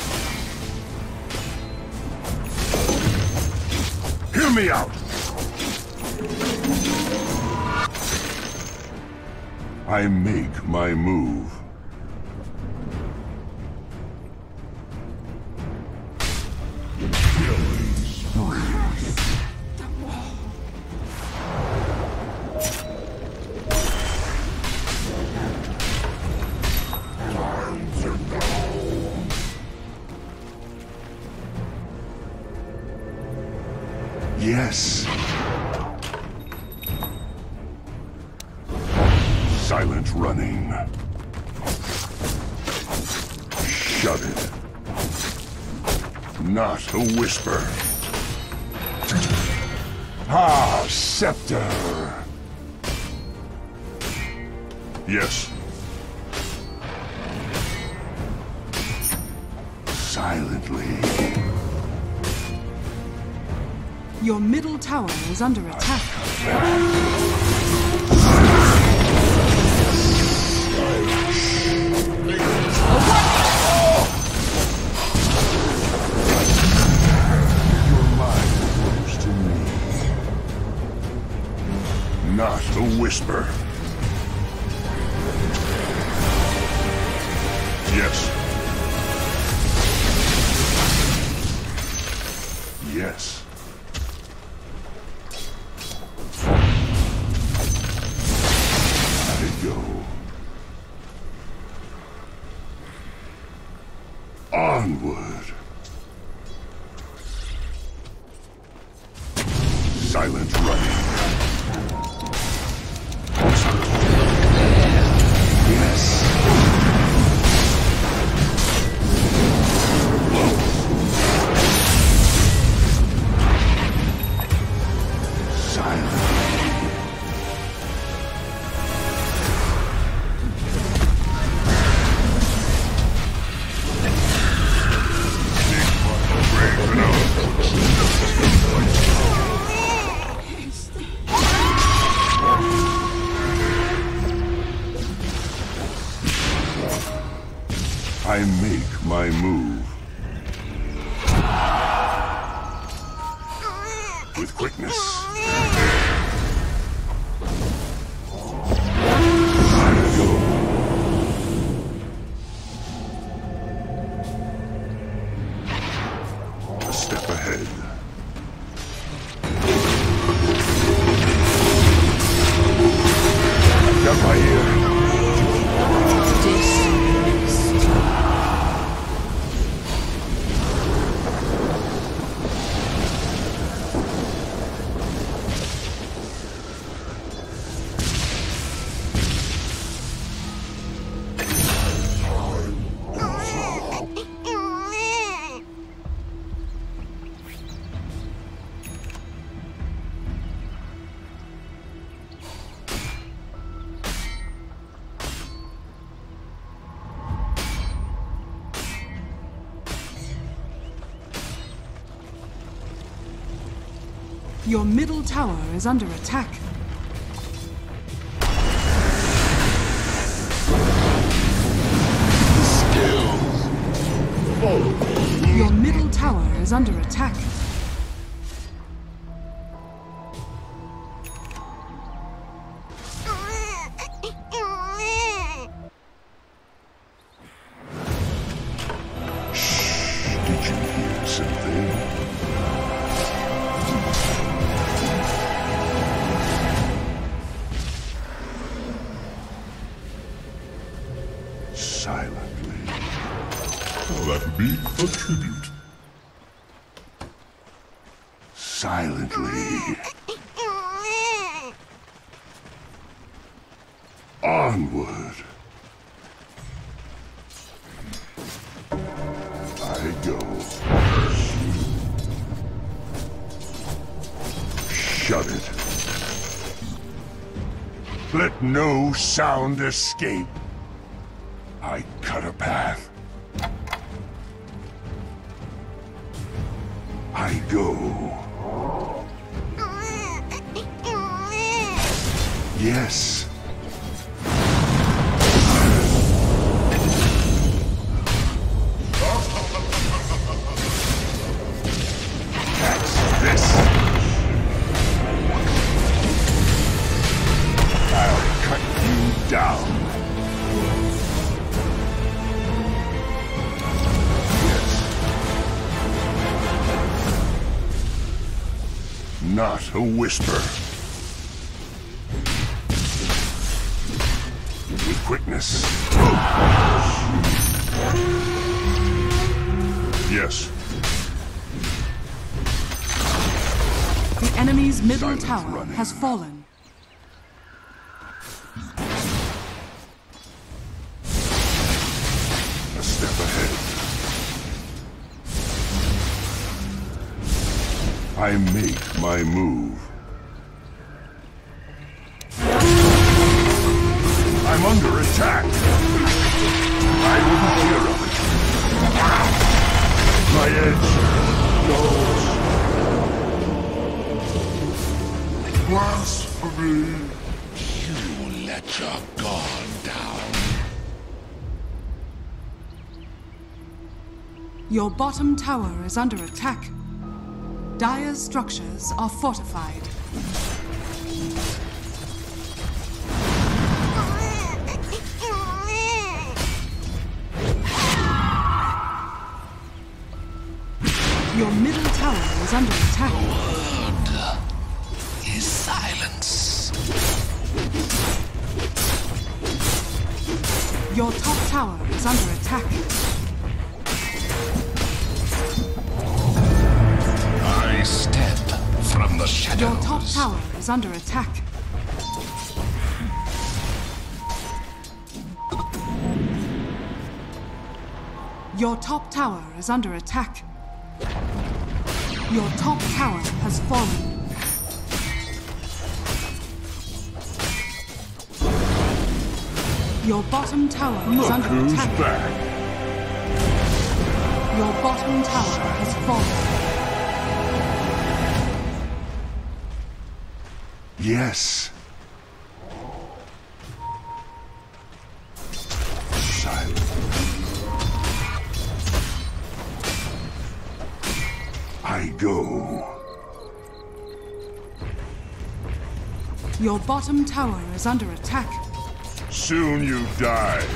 me out! I make my move. Yes. Silent running. Shut it. Not a whisper. Ah, scepter. Yes. Silently. Your middle tower is under attack. Your mind grows to me. Not a whisper. Yes. Yes. Go. Onward. Silent running. Yes. Silent. I make my move. With quickness. I go. A step ahead. I've got my ear. Your middle tower is under attack. Your middle tower is under attack. Shh, did you hear something? Silently. Oh, that would be a tribute. Silently. Onward. I go. Shut it. Let no sound escape. I cut a path. I go. Yes. Catch this. down. Not a whisper. With quickness. Yes. The enemy's middle Silence tower running. has fallen. A step ahead. I make my move. I'm under attack. I wouldn't hear of it. My edge goes. Blasphemy. You let your guard down. Your bottom tower is under attack. Dire's structures are fortified. Your middle tower is under attack. Word is silence. Your top tower is under attack. I step from the shadows. Your top tower is under attack. Your top tower is under attack. Your top tower has fallen. Your bottom tower is Look under who's attack. back. Your bottom tower has fallen. Yes. Silence. I go. Your bottom tower is under attack. Soon you die.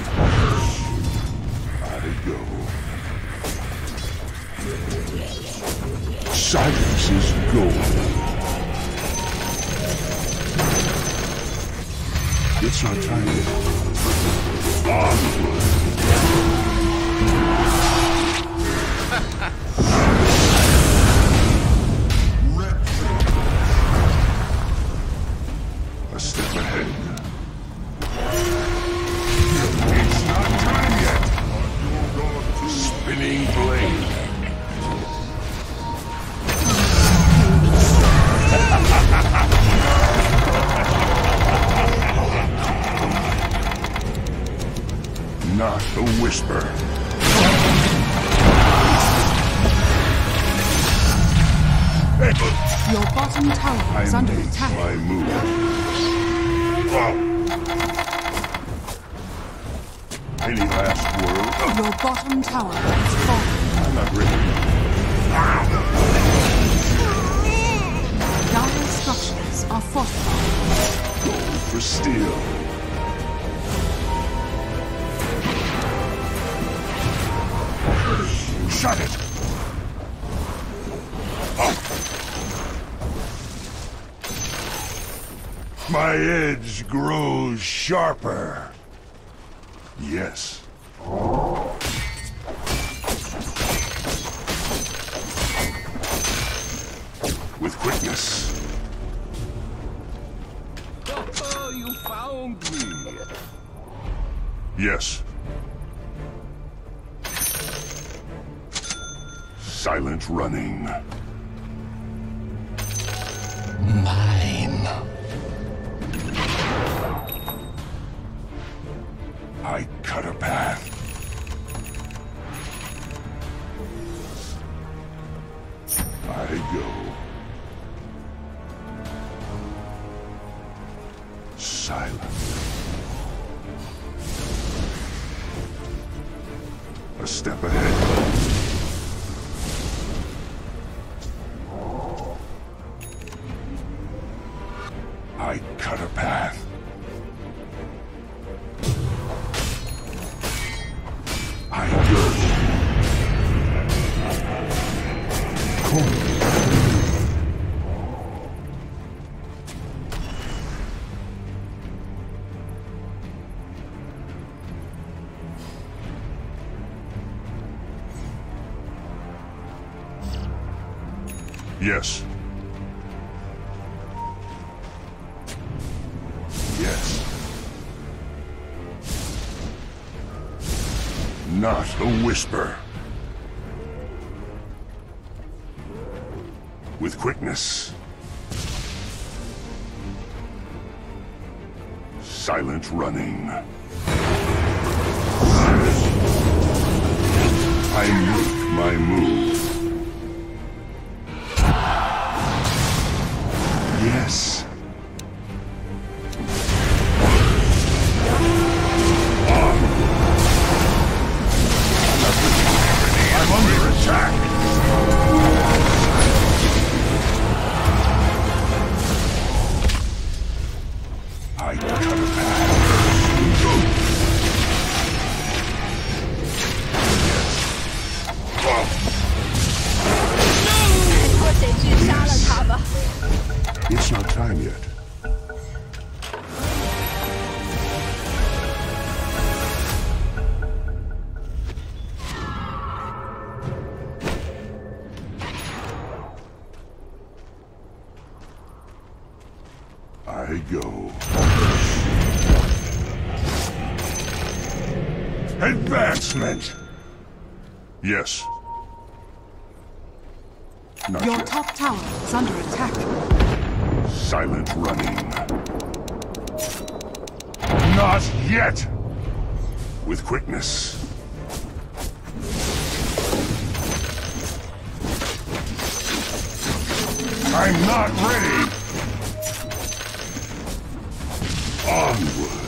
I go. Silence is gold. It's our time yet. Onward. A step ahead. It's not time yet. Spinning blade. Not a whisper. Your bottom tower is I under make attack. my move. Oh. Any last word? Your bottom tower has fallen. I'm not ready. Dire structures are fortified. Gold for steel. Shut it! Oh. My edge grows sharper. Yes. With quickness. Oh, you found me. Yes. Silent running. Mine. I cut a path. I go. Silent. A step ahead. I cut a path. Yes. Yes. Not a whisper. With quickness. Silent running. I make my move. Yes. I'm under attack. I cut a path. It's not time yet. I go. Advancement! Yes. Not Your yet. top tower is under attack. Silent running. Not yet! With quickness. I'm not ready! Onward.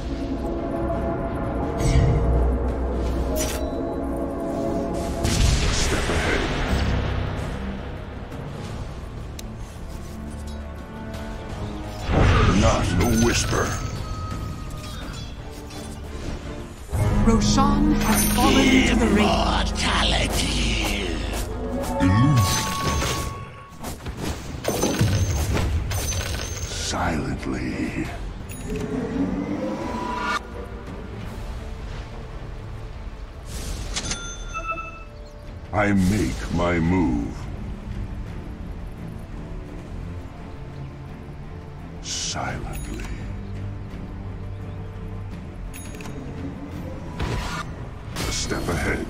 Step ahead. Not a whisper. Roshan has fallen to the ring. Mortality. Silently. I make my move. Silently. A step ahead.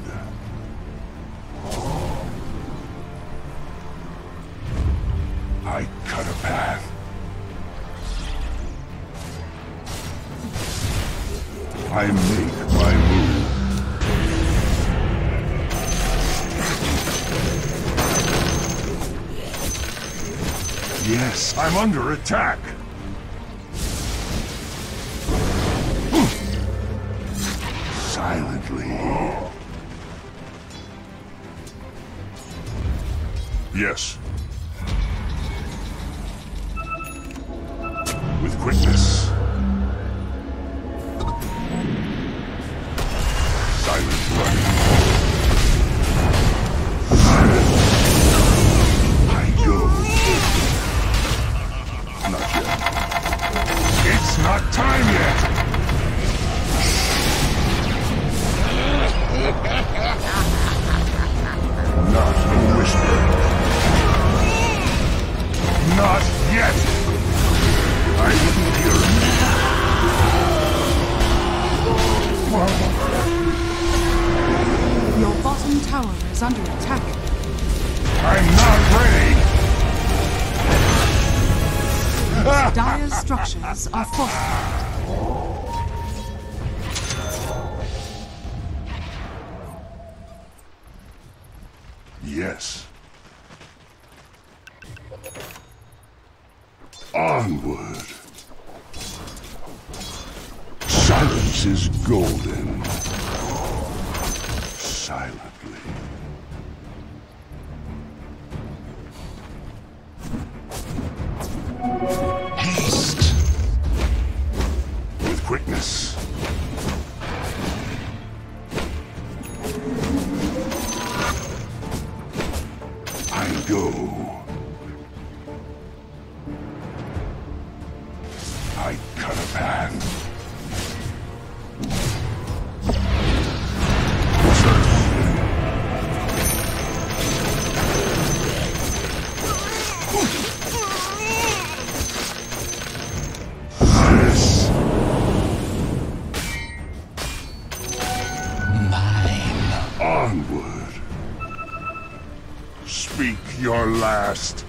I cut a path. I make my move. Yes, I'm under attack. Silently. Yes. With quickness. Silent running. I go. Not yet. It's not time yet. Not a whisper. Not yet. I didn't hear it. Your bottom tower is under attack. I'm not ready. Dire's structures are fortified. Yes. Onward. Silence is golden. Silently. Haste. With quickness. I go. I cut a path. Speak your last.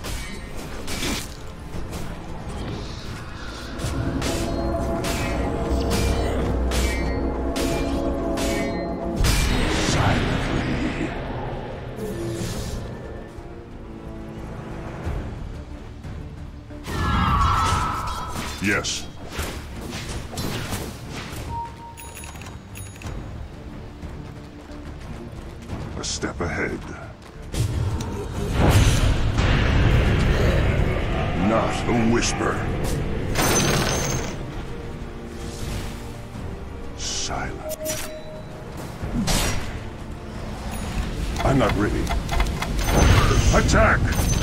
Silently. Yes. A step ahead. Not a whisper. Silently. I'm not ready. Attack!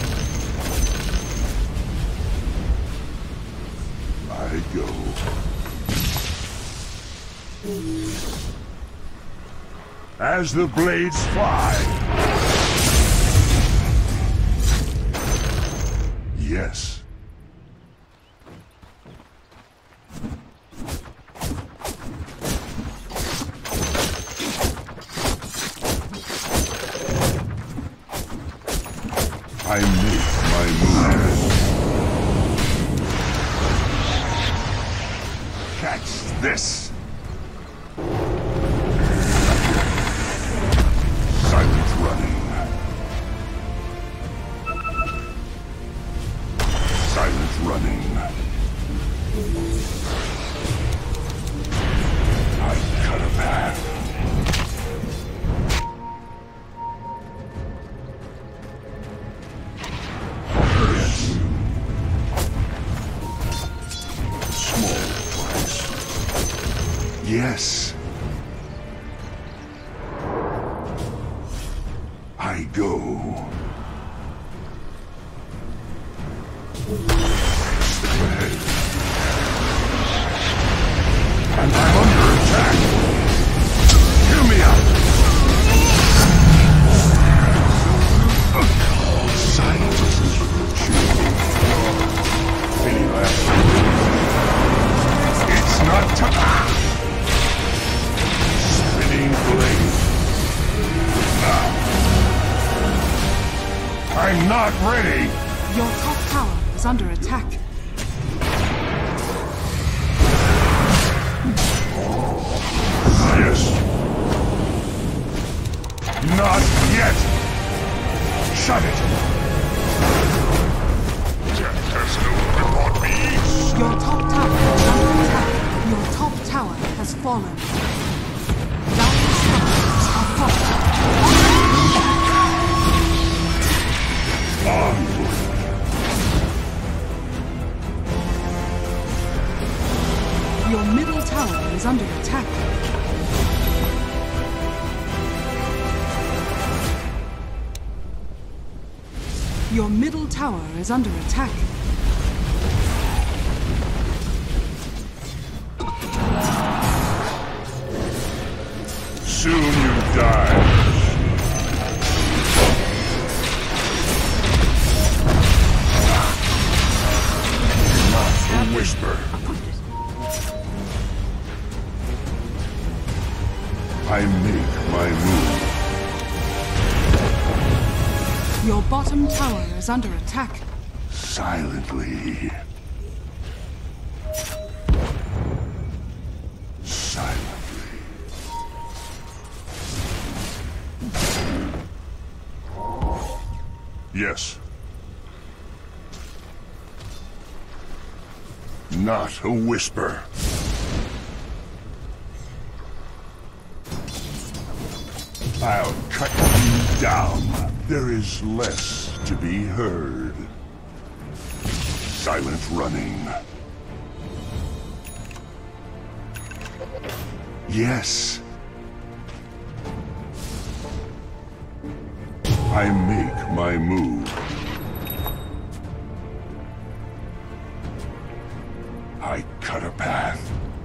I go. As the blades fly. Yes. I make my move. Catch this. Silent running. Silent running. I cut a path. Yes. Small price. Yes. I go. Step ahead. And I'm under attack. Hear me out. Silence is virtue. Any last words? It's not time. Spinning blade. Ah. I'm not ready! Your top tower is under attack. Yes. Not yet! Shut it! Death has no grip on me! Your top tower is under attack. Your top tower has fallen. Dire structures are falling. Your middle tower is under attack. Your middle tower is under attack. Soon you die. Whisper. I make my move. Your bottom tower is under attack. Silently. Silently. Yes. Not a whisper. I'll cut you down. There is less to be heard. Silent running. Yes. I make my move. I cut a path.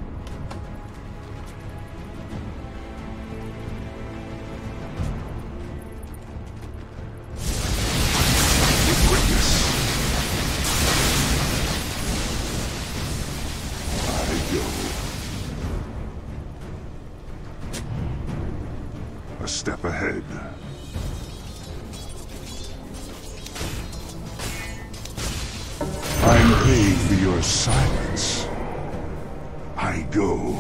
Witness. I go. A step ahead. I'm paid for your silence. I go.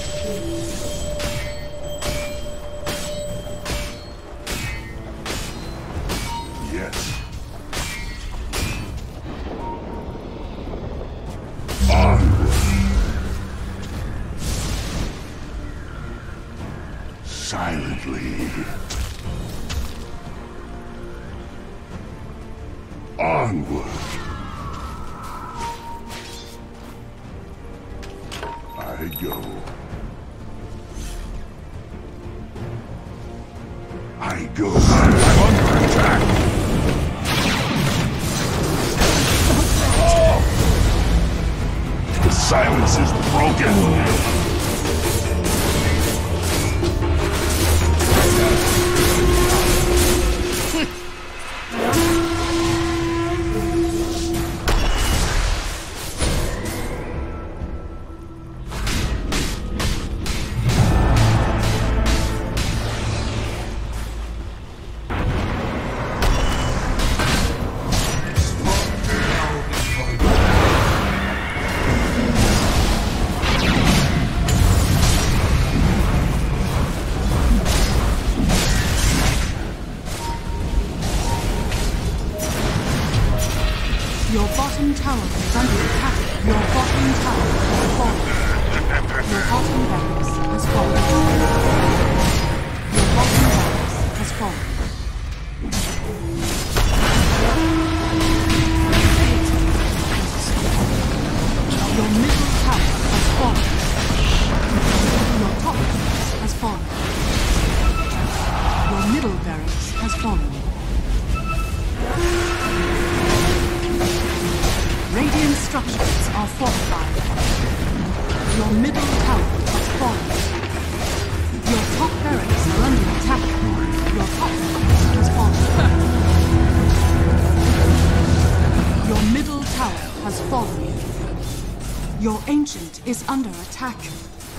Yes. Onward. Silently. Onward. I go. I go. I'm under attack. The silence is broken. Your bottom tower is under attack. Your bottom tower has fallen. Your bottom barracks has fallen. Your bottom barracks has fallen. Your middle tower has fallen. Your top barracks has fallen. Your middle barracks has fallen. Radiant structures are fortified. Your middle tower has fallen. Your top barracks are under attack. Your top barracks has fallen. Your middle tower has fallen. Your ancient is under attack.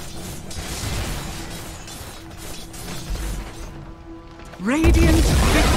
Radiant victory!